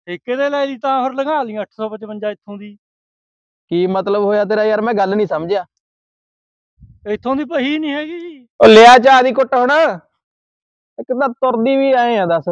ਠੇਕੇ ਤੇ ਲੈ ਲਈ ਤਾਂ ਫਿਰ ਲੰਘਾ ਲਈ 855 ਇੱਥੋਂ ਦੀ। ਕੀ ਮਤਲਬ ਹੋਇਆ ਤੇਰਾ ਯਾਰ, ਮੈਂ ਗੱਲ ਨਹੀਂ ਸਮਝਿਆ। ਇੱਥੋਂ ਦੀ ਪਹੀ ਨਹੀਂ ਹੈਗੀ ਜੀ। ਉਹ ਲਿਆ ਚਾਹ ਦੀ ਘੁੱਟ ਹੁਣ, ਇੱਕ ਤਾਂ ਤੁਰਦੀ ਵੀ ਆਏ ਆ ਦੱਸ।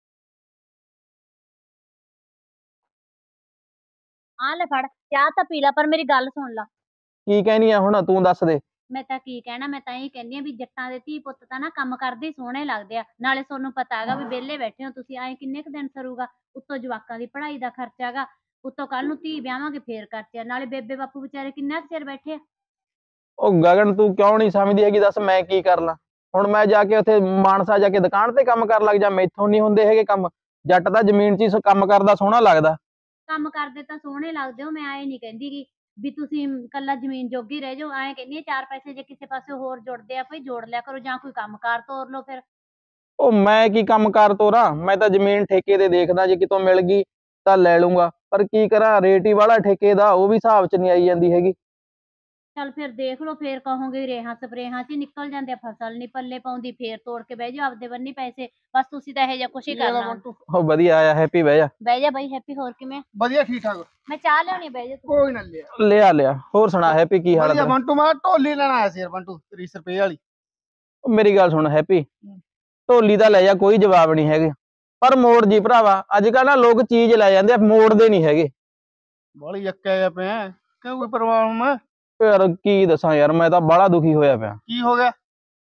ਆ ਲੈ ਫੜ ਚਾਹ ਤਾਂ ਪੀ ਲਾ, ਪਰ ਮੇਰੀ ਗੱਲ ਸੁਣ ਲਾ। ਕੀ ਕਹਿਨੀ ਆ ਹੁਣ ਤੂੰ ਦੱਸ ਦੇ। ਮੈਂ ਤਾਂ ਕੀ ਕਹਿਣਾ, ਮੈਂ ਤਾਂ ਇਹ ਕਹਿੰਦੀ ਆ ਵੀ ਜੱਟਾਂ ਦੇ ਧੀ ਪੁੱਤ ਤਾਂ ਨਾ ਕੰਮ ਕਰਦੇ ਹੀ ਸੋਹਣੇ ਲੱਗਦੇ ਆ। ਨਾਲੇ ਤੁਹਾਨੂੰ ਪਤਾ ਹੈਗਾ ਵੀ ਵਿਹਲੇ ਬੈਠੇ ਹੋ ਤੁਸੀਂ, ਐਂ ਕਿੰਨੇ ਕੁ ਦਿਨ ਸਰੂਗਾ। ਉੱਤੋਂ ਜਵਾਕਾਂ ਦੀ ਪੜ੍ਹਾਈ ਦਾ ਖਰਚਾ ਹੈਗਾ, ਉੱਤੋਂ ਕੱਲ ਨੂੰ ਧੀ ਵਿਆਹਾਂਗੇ ਫੇਰ ਖਰਚੇ ਆ। ਨਾਲੇ ਬੇਬੇ ਬਾਪੂ ਵਿਚਾਰੇ ਕਿੰਨਾ ਕੁ ਚਿਰ ਬੈਠੇ ਆ। ਉਹ ਗਗਨ ਤੂੰ ਕਿਉਂ ਨਹੀਂ ਸਮਝਦੀ ਹੈਗੀ, ਦੱਸ ਮੈਂ ਕੀ ਕਰ ਲਾਂ ਹੁਣ। ਮੈਂ ਜਾ ਕੇ ਉੱਥੇ ਮਾਨਸਾ ਜਾ ਕੇ ਦੁਕਾਨ ਤੇ ਕੰਮ ਕਰ ਲੱਗ ਜਾ, ਮੈਥੋਂ ਨਹੀਂ ਹੁੰਦੇ ਹੈਗੇ ਕੰਮ। ਜੱਟ ਤਾਂ ਜ਼ਮੀਨ 'ਚ ਹੀ ਕੰਮ ਕਰਦਾ ਸੋਹਣਾ ਲੱਗਦਾ। ਕੰਮ ਕਰਦੇ ਤਾਂ ਸੋਹਣੇ ਲੱਗਦੇ ਹੋ, ਮੈਂ ਐਂ ਨਹੀਂ ਕਹਿੰਦੀ ਗੀ ਵੀ ਤੁਸੀਂ ਕੱਲਾ ਜ਼ਮੀਨ ਜੋਗੀ ਰਹਿ ਜਾਓ। ਐਂ ਕਹਿੰਦੀ ਆ ਚਾਰ ਪੈਸੇ ਜੇ ਕਿਸੇ ਪਾਸੇ ਹੋਰ ਜੁੜਦੇ ਆ ਭਾਈ ਜੋੜ ਲਿਆ ਕਰੋ, ਜਾਂ ਕੋਈ ਕੰਮਕਾਰ ਤੋਰ ਲਓ ਫਿਰ। ਉਹ ਮੈਂ ਕੀ ਕੰਮ ਕਾਰ ਤੋਰਾਂ, ਮੈਂ ਤਾਂ ਜ਼ਮੀਨ ਠੇਕੇ ਤੇ ਦੇਖਦਾ, ਜੇ ਕਿਤੋਂ ਮਿਲ ਗਈ ਤਾਂ ਲੈ ਲੂੰਗਾ। ਪਰ ਕੀ ਕਰਾਂ, ਰੇਟ ਹੀ ਵਾਲਾ ਠੇਕੇ ਦਾ, ਉਹ ਵੀ ਹਿਸਾਬ 'ਚ ਨਹੀਂ ਆਈ ਜਾਂਦੀ ਹੈਗੀ। ਚੱਲ ਫਿਰ ਦੇਖ ਲਓ, ਫੇਰ ਕਹੋਗੇ ਰੇਹਾਂ ਸਪਰੇਹਾਂ 'ਚ ਹੀ ਨਿਕਲ ਜਾਂਦੇ ਆ, ਫਸਲ ਨਹੀਂ ਪੱਲੇ ਪਾਉਂਦੀ, ਫੇਰ ਤੋੜ ਕੇ ਬਹਿ ਜਾਓ ਆਪਦੇ ਬੰਨੀ ਪੈਸੇ। ਬਸ ਤੁਸੀਂ ਤਾਂ ਇਹੋ ਜਿਹਾ ਕੁਛ ਹੀ ਕਰਨਾ। ਉਹ ਵਧੀਆ ਆਇਆ ਹੈਪੀ, ਬਹਿ ਜਾ। ਬਹਿ ਜਾ ਬਾਈ ਹੈਪੀ, ਹੋਰ ਕਿਵੇਂ? ਵਧੀਆ ਠੀਕ ਠਾਕ। ਮੈਂ ਚਾਹ ਲਿਆਉਣੀ, ਬਹਿ ਜਾ ਤੂੰ। ਕੋਈ ਨਾ ਲਿਆ ਲਿਆ ਲਿਆ। ਹੋਰ ਸੁਣਾ ਹੈਪੀ, ਕੀ ਹਾਲ ਵਧੀਆ ਹੈ? ਬੰਟੂ, ਮੈਂ ਢੋਲੀ ਲੈਣ ਆਇਆ ਸੀ ਯਾਰ ਬੰਟੂ, 30 ਰੁਪਏ ਵਾਲੀ। ਮੇਰੀ ਗੱਲ ਸੁਣ ਹੈਪੀ, ਢੋਲੀ ਦਾ ਲੈ ਜਾ, ਕੋਈ ਜਵਾਬ ਨਹੀਂ ਹੈਗੇ, ਪਰ ਮੋੜ ਜੀ ਭਰਾਵਾ। ਅੱਜ ਕੱਲ ਨਾ ਲੋਕ ਚੀਜ਼ ਲੈ ਜਾਂਦੇ ਆ, ਮੋੜਦੇ ਨਹੀਂ ਹੈਗੇ। ਬਾਲੀ ਯੱਕਿਆ ਜਾ ਪਿਆ, ਕਿਉਂ ਕੋਈ ਪ੍ਰੋਬਲਮ ਹੈ? ਯਾਰ ਕੀ ਦੱਸਾਂ ਯਾਰ, ਮੈਂ ਤਾਂ ਬਾਹਲਾ ਦੁਖੀ ਹੋਇਆ ਪਿਆ। ਕੀ ਹੋ ਗਿਆ?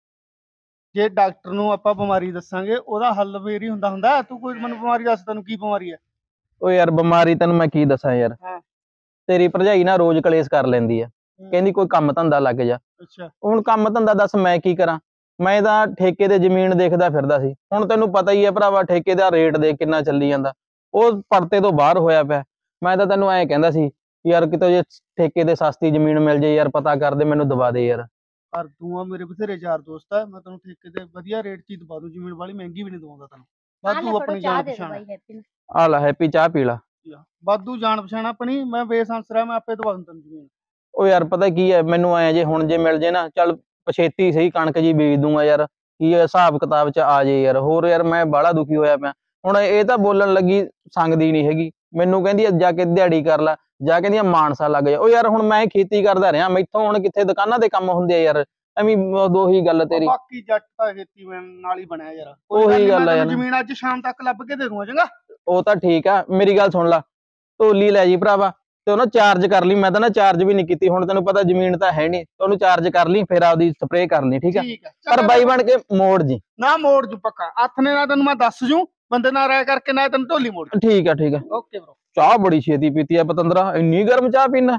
ਜੇ ਡਾਕਟਰ ਨੂੰ ਆਪਾਂ ਬਿਮਾਰੀ ਦੱਸਾਂਗੇ ਉਹਦਾ ਹੱਲ ਫੇਰ ਹੀ ਹੁੰਦਾ। ਤੂੰ ਕੋਈ ਮੈਨੂੰ ਬਿਮਾਰੀ ਦੱਸ, ਤੈਨੂੰ ਕੀ ਬਿਮਾਰੀ ਹੈ? ਓ ਯਾਰ ਬਿਮਾਰੀ ਤੈਨੂੰ ਮੈਂ ਕੀ ਦੱਸਾਂ ਯਾਰ। ਹਾਂ। ਤੇਰੀ ਭਰਜਾਈ ਨਾ ਰੋਜ਼ ਕਲੇਸ਼ ਕਰ ਲੈਂਦੀ ਆ, ਕਹਿੰਦੀ ਕੋਈ ਕੰਮ ਧੰਦਾ ਲੱਗ ਜਾ। ਅੱਛਾ। ਹੁਣ ਕੰਮ ਧੰਦਾ ਦੱਸ ਮੈਂ ਕੀ ਕਰਾਂ? ਮੈਂ ਤਾਂ ਠੇਕੇ ਤੇ ਜ਼ਮੀਨ ਦੇਖਦਾ ਫਿਰਦਾ ਸੀ। ਹੁਣ ਤੈਨੂੰ ਪਤਾ ਹੀ ਹੈ ਭਰਾਵਾ, ਠੇਕੇ ਦਾ ਰੇਟ ਦੇਖ ਕਿੰਨਾ ਚੱਲੀ ਜਾਂਦਾ, ਉਹ ਪਰਤੇ ਤੋਂ ਬਾਹਰ ਹੋਇਆ ਪਿਆ। ਮੈਂ ਤਾਂ ਤੈਨੂੰ ਐਂ ਕਹਿੰਦਾ ਸੀ ਯਾਰ, ਕਿਤੇ ਜੇ ਠੇਕੇ ਤੇ ਸਸਤੀ ਜ਼ਮੀਨ ਮਿਲ ਜੇ ਯਾਰ, ਪਤਾ ਕਰ ਦੇ, ਮੈਨੂੰ ਦਵਾ ਦੇ ਯਾਰ। ਕਰ ਦੂੰਗਾ, ਮੇਰੇ ਬਥੇਰੇ ਯਾਰ ਦੋਸਤ ਆ, ਮੈਂ ਤੈਨੂੰ ਠੇਕੇ ਤੇ ਵਧੀਆ ਰੇਟ 'ਚ ਹੀ ਦਵਾ ਦੂੰ ਜ਼ਮੀਨ, ਵਾਲੀ ਮਹਿੰਗੀ ਵੀ ਨਹੀਂ ਦਵਾਉਂਦਾ ਤੈਨੂੰ। ਵਾਧੂ ਆਪਣੀ ਜਾਣ ਪਛਾਣ। ਆ ਲੈ ਹੈਪੀ, ਚਾਹ ਪੀ ਲਾ। ਵਾਧੂ ਜਾਣ ਪਛਾਣ ਆਪਣੀ, ਮੈਂ ਬੇਸੰਸਰਾ, ਮੈਂ ਆਪੇ ਦਵਾ ਦੂੰ ਤੈਨੂੰ ਜ਼ਮੀਨ। ਉਹ ਯਾਰ ਪਤਾ ਕੀ ਹੈ, ਮੈਨੂੰ ਐਂ ਜੇ ਹੁਣ ਜੇ ਮਿਲ ਜੇ ਨਾ, ਚੱਲ ਪਛੇਤੀ ਸਹੀ ਕਣਕ ਜੀ ਬੀਜ ਦੂੰਗਾ ਯਾਰ, ਕੀ ਹਿਸਾਬ ਕਿਤਾਬ 'ਚ ਆ ਜੇ ਯਾਰ। ਹੋਰ ਯਾਰ ਮੈਂ ਬਾਹਲਾ ਦੁਖੀ ਹੋਇਆ ਪਿਆ। ਹੁਣ ਇਹ ਤਾਂ ਬੋਲਣ ਲੱਗੀ ਸੰਗਦੀ ਨਹੀਂ ਹੈਗੀ, ਮੈਨੂੰ ਕਹਿੰਦੀ ਜਾ ਕੇ ਦਿਹਾੜੀ ਕਰ ਲੈ, ਜਾ ਕਹਿੰਦੀ ਮਾਨਸਾ ਲੱਗ ਜਾ। ਉਹ ਯਾਰ ਹੁਣ ਮੈਂ ਖੇਤੀ ਕਰਦਾ ਰਿਹਾ, ਮੈਥੋਂ ਹੁਣ ਕਿੱਥੇ ਦੁਕਾਨਾਂ ਤੇ ਕੰਮ ਹੁੰਦੇ ਆ ਯਾਰ, ਐਵੇਂ ਦੋਹੀ ਗੱਲ ਤੇਰੀ। ਬਾਕੀ ਜੱਟ ਤਾਂ ਖੇਤੀ ਨਾਲ ਹੀ ਬਣਿਆ ਯਾਰ। ਉਹੀ ਗੱਲ ਆ ਯਾਰ, ਜ਼ਮੀਨ ਅੱਜ ਸ਼ਾਮ ਤੱਕ ਲੱਭ ਕੇ ਦੇ ਦੂੰਗਾ, ਚੰਗਾ? ਉਹ ਤਾਂ ਠੀਕ ਆ, ਮੇਰੀ ਗੱਲ ਸੁਣ ਲਾ, ਢੋਲੀ ਲੈ ਜੀ ਭਰਾਵਾ, ਤੇ ਉਹਨੂੰ ਚਾਰਜ ਕਰ ਲਈ। ਮੈਂ ਤਾਂ ਨਾ ਚਾਰਜ ਵੀ ਨਹੀਂ ਕੀਤੀ, ਹੁਣ ਤੈਨੂੰ ਪਤਾ ਜ਼ਮੀਨ ਤਾਂ ਹੈ ਨਹੀਂ, ਉਹਨੂੰ ਚਾਰਜ ਕਰ ਲਈ, ਫਿਰ ਆਪਦੀ ਸਪਰੇਅ ਕਰ ਲਈ, ਠੀਕ ਆ? ਪਰ ਬਾਈ ਬਣ ਕੇ ਮੋੜ ਜੀ ਨਾ, ਮੋੜ ਜੂ ਪੱਕਾ, ਹੱਥ ਨੇ ਨਾ ਤੈਨੂੰ ਮੈਂ ਦੱਸ ਜੂ, ਬੰਦੇ ਨਾਲ ਰਾਇ ਕਰਕੇ ਨਾ ਤੈਨੂੰ ਢੋਲੀ ਮੋੜ। ਠੀਕ ਆ ਠੀਕ ਆ, ਓਕੇ ਬ్రో। ਚਾਹ ਬੜੀ ਛੇਤੀ ਪੀਤੀ ਆ ਪਤੰਦਰਾ, ਇੰਨੀ ਗਰਮ ਚਾਹ ਪੀਣਾ?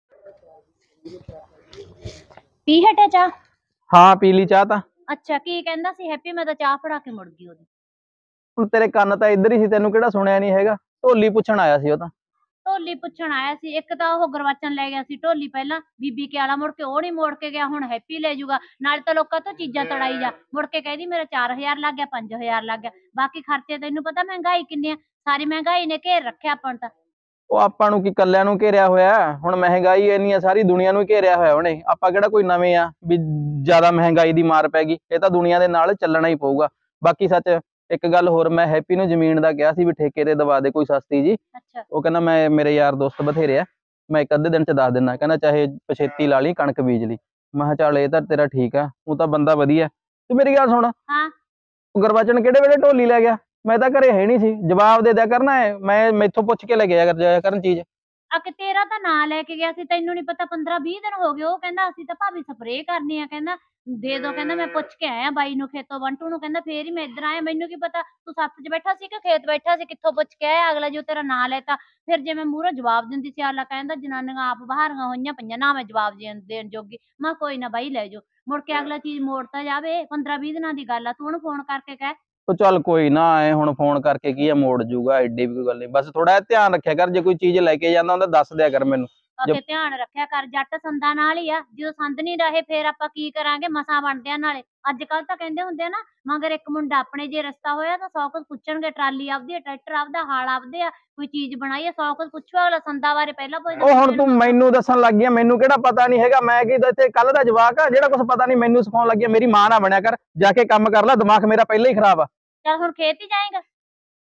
ਪੀ ਹਟਿਆ ਚਾਹ? ਹਾਂ ਪੀ ਲਈ ਚਾਹ ਤਾਂ। ਅੱਛਾ, ਕੀ ਕਹਿੰਦਾ ਸੀ ਹੈਪੀ? ਮੈਂ ਤਾਂ ਚਾਹ ਫੜਾ ਕੇ ਮੁੜ ਗਈ ਉਹਦੀ। ਹੁਣ ਤੇਰੇ ਕੰਨ ਤਾਂ ਇੱਧਰ ਹੀ ਸੀ, ਤੈਨੂੰ ਕਿਹੜਾ ਸੁਣਿਆ ਨਹੀਂ ਹੈਗਾ? ਢੋਲੀ ਪੁੱਛਣ ਆਇਆ ਸੀ ਉਹ ਤਾਂ। ਢੋਲੀ ਪੁੱਛਣ ਆਇਆ ਸੀ? ਇੱਕ ਤਾਂ ਉਹ ਗਰਵਾਚਨ ਲੈ ਗਿਆ ਸੀ ਢੋਲੀ, ਪਹਿਲਾਂ ਬੀਬੀ ਕੇ ਆਲਾ, ਮੁੜ ਕੇ ਉਹ ਨਹੀਂ ਮੋੜ ਕੇ ਗਿਆ, ਹੁਣ ਹੈਪੀ ਲੈ ਜਾਊਗਾ। ਨਾਲ ਤਾਂ ਲੋਕਾਂ ਤੋਂ ਚੀਜ਼ਾਂ ਤੜਾਈ ਜਾ, ਮੁੜ ਕੇ ਕਹਿੰਦੀ ਮੇਰਾ 4000 ਲੱਗ ਗਿਆ, 5000 ਲੱਗ ਗਿਆ। ਬਾਕੀ ਖਰਚੇ ਤੈਨੂੰ ਪਤਾ ਮਹਿੰਗਾਈ ਕਿੰਨੀ ਆ, ਸਾਰੀ ਮਹਿੰਗਾਈ ਨੇ ਘੇਰ ਰੱਖਿਆ ਆਪਾਂ ਨੂੰ ਤਾਂ। ਉਹ ਆਪਾਂ ਨੂੰ ਕੀ ਕੱਲਿਆਂ ਨੂੰ ਘੇਰਿਆ ਹੋਇਆ? ਹੁਣ ਮਹਿੰਗਾਈ ਇੰਨੀ ਆ, ਸਾਰੀ ਦੁਨੀਆ ਨੂੰ ਘੇਰਿਆ ਹੋਇਆ ਉਹਨੇ। ਆਪਾਂ ਕਿਹੜਾ ਕੋਈ ਨਵੇਂ ਆ ਵੀ ਜ਼ਿਆਦਾ ਮਹਿੰਗਾਈ ਦੀ ਮਾਰ ਪੈ ਗਈ? ਇਹ ਤਾਂ ਦੁਨੀਆ ਦੇ ਨਾਲ ਚੱਲਣਾ ਹੀ ਪਊਗਾ। ਬਾਕੀ ਸੱਚ ਇੱਕ ਗੱਲ ਹੋਰ, ਮੈਂ ਹੈਪੀ ਨੂੰ ਜ਼ਮੀਨ ਦਾ ਕਿਹਾ ਸੀ ਵੀ ਠੇਕੇ ਤੇ ਦਵਾ ਦੇ ਕੋਈ ਸਸਤੀ ਜੀ। ਅੱਛਾ। ਉਹ ਕਹਿੰਦਾ ਮੈਂ, ਮੇਰੇ ਯਾਰ ਦੋਸਤ ਬਥੇਰੇ ਆ, ਮੈਂ ਇੱਕ ਅੱਧੇ ਦਿਨ ਚ ਦੱਸ ਦਿੰਦਾ। ਕਹਿੰਦਾ ਚਾਹੇ ਪਛੇਤੀ ਲਾ ਲਈ, ਕਣਕ ਬੀਜ ਲਈ। ਮੈਂ ਕਿਹਾ ਚੱਲ ਇਹ ਤਾਂ ਤੇਰਾ ਠੀਕ ਆ, ਤੂੰ ਤਾਂ ਬੰਦਾ ਵਧੀਆ। ਤੇ ਮੇਰੀ ਗੱਲ ਸੁਣ, ਹਾਂ। ਗੁਰਬਚਨ ਕਿਹੜੇ ਵੇਲੇ ਢੋਲੀ ਲੈ ਗਿਆ? ਮੈਂ ਤਾਂ ਘਰੇ ਹੈ ਨਹੀਂ ਸੀ, ਜਵਾਬ ਦੇ ਦਿਆ ਕਰਨਾ ਹੈ, ਮੈਂ ਮੈਥੋਂ ਪੁੱਛ ਕੇ ਲੈ ਜਾਇਆ ਕਰਨ ਚੀਜ਼। ਕਿ ਤੇਰਾ ਤਾਂ ਨਾਂ ਲੈ ਕੇ ਗਿਆ ਸੀ, ਤੈਨੂੰ ਨਹੀਂ ਪਤਾ? 15-20 ਦਿਨ ਹੋ ਗਏ। ਉਹ ਕਹਿੰਦਾ ਅਸੀਂ ਤਾਂ ਭਾਵੇਂ ਸਪਰੇਅ ਕਰਨੀ ਆ, ਕਹਿੰਦਾ ਦੇ ਦੋ, ਕਹਿੰਦਾ ਮੈਂ ਪੁੱਛ ਕੇ ਆਇਆ ਬਾਈ ਨੂੰ, ਖੇਤੋਂ ਬੰਟੂ ਨੂੰ, ਕਹਿੰਦਾ ਫੇਰ ਹੀ ਮੈਂ ਇੱਧਰ ਆਇਆ। ਮੈਨੂੰ ਕੀ ਪਤਾ ਤੂੰ ਸੱਥ 'ਚ ਬੈਠਾ ਸੀ ਕਿ ਖੇਤ ਬੈਠਾ ਸੀ, ਕਿੱਥੋਂ ਪੁੱਛ ਕੇ ਆਇਆ? ਅਗਲਾ ਜੋ ਤੇਰਾ ਨਾਂ ਲੈਤਾ, ਫਿਰ ਜੇ ਮੈਂ ਮੂਹਰੋਂ ਜਵਾਬ ਦਿੰਦੀ ਸੀ, ਅਗਲਾ ਕਹਿੰਦਾ ਜਨਾਨੀਆਂ ਆਪ ਬਹਾਰੀਆਂ ਹੋਈਆਂ ਪਈਆਂ, ਨਾ ਮੈਂ ਜਵਾਬ ਦੇਣ ਜੋਗੀ। ਮੈਂ ਕੋਈ ਨਾ ਬਾਈ ਲੈ ਜਾਓ, ਮੁੜ ਕੇ ਅਗਲਾ ਚੀਜ਼ ਮੋੜਤਾ ਜਾਵੇ। 15-20 ਦਿਨਾਂ ਦੀ ਗੱਲ ਆ, ਤੂੰ ਉਹਨੂੰ ਫੋਨ ਕਰਕੇ ਕਹਿ। ਉਹ ਚੱਲ ਕੋਈ ਨਾ, ਐ ਹੁਣ ਫੋਨ ਕਰਕੇ ਕੀ ਆ, ਮੋੜ ਜੂਗਾ, ਐਡੀ ਵੀ ਕੋਈ ਗੱਲ ਨਹੀਂ। ਬਸ ਥੋੜਾ ਜਿਹਾ ਧਿਆਨ ਰੱਖਿਆ ਕਰ, ਜੇ ਕੋਈ ਚੀਜ਼ ਲੈ ਕੇ ਜਾਂਦਾ ਹੁੰਦਾ ਦੱਸ ਦਿਆ ਕਰ ਮੈਨੂੰ। ਅਤੇ ਧਿਆਨ ਰੱਖਿਆ ਕਰ, ਜੱਟ ਸੰਦਾਂ ਨਾਲ ਹੀ ਆ, ਜਦੋਂ ਸੰਦ ਨਹੀਂ ਰਹੇ ਫੇਰ ਆਪਾਂ ਕੀ ਕਰਾਂਗੇ? ਮਸਾਂ ਬਣਦੇ ਆ। ਨਾਲੇ ਅੱਜ ਕੱਲ ਤਾਂ ਕਹਿੰਦੇ ਹੁੰਦੇ ਆ ਨਾ, ਮਗਰ ਇੱਕ ਮੁੰਡਾ ਆਪਣੇ ਜੇ ਰਸਤਾ ਹੋਇਆ ਤਾਂ 100 ਕੁਝ ਪੁੱਛਣਗੇ। ਟਰਾਲੀ ਆਪਦੀ ਆ, ਟਰੈਕਟਰ ਆਪਦਾ, ਹਾਲ ਆਪਦੇ ਆ, ਕੋਈ ਚੀਜ਼ ਬਣਾਈ ਆ 100 ਕੁਝ ਪੁੱਛੋ। ਅਗਲਾ ਸੰਦਾਂ ਬਾਰੇ ਪਹਿਲਾਂ ਪੁੱਛਦਾ। ਉਹ ਹੁਣ ਤੂੰ ਮੈਨੂੰ ਦੱਸਣ ਲੱਗ ਗਿਆ, ਮੈਨੂੰ ਕਿਹੜਾ ਪਤਾ ਨਹੀਂ ਹੈਗਾ? ਮੈਂ ਕੀ ਇੱਥੇ ਕੱਲ ਦਾ ਜਵਾਕ ਆ ਜਿਹੜਾ ਕੁਝ ਪਤਾ ਨਹੀਂ ਮੈਨੂੰ ਸਿਖਾਉਣ ਲੱਗ ਗਿਆ? ਮੇਰੀ ਮਾਂ ਨਾ ਬਣਿਆ ਕਰ, ਜਾ ਕੇ ਕੰਮ ਕਰ ਲੈ, ਦਿਮਾਗ ਮੇਰਾ ਪਹਿਲਾਂ ਹੀ ਖਰਾਬ ਆ। ਚੱਲ ਹੁਣ ਖੇਤ ਹੀ ਜਾਏਗਾ?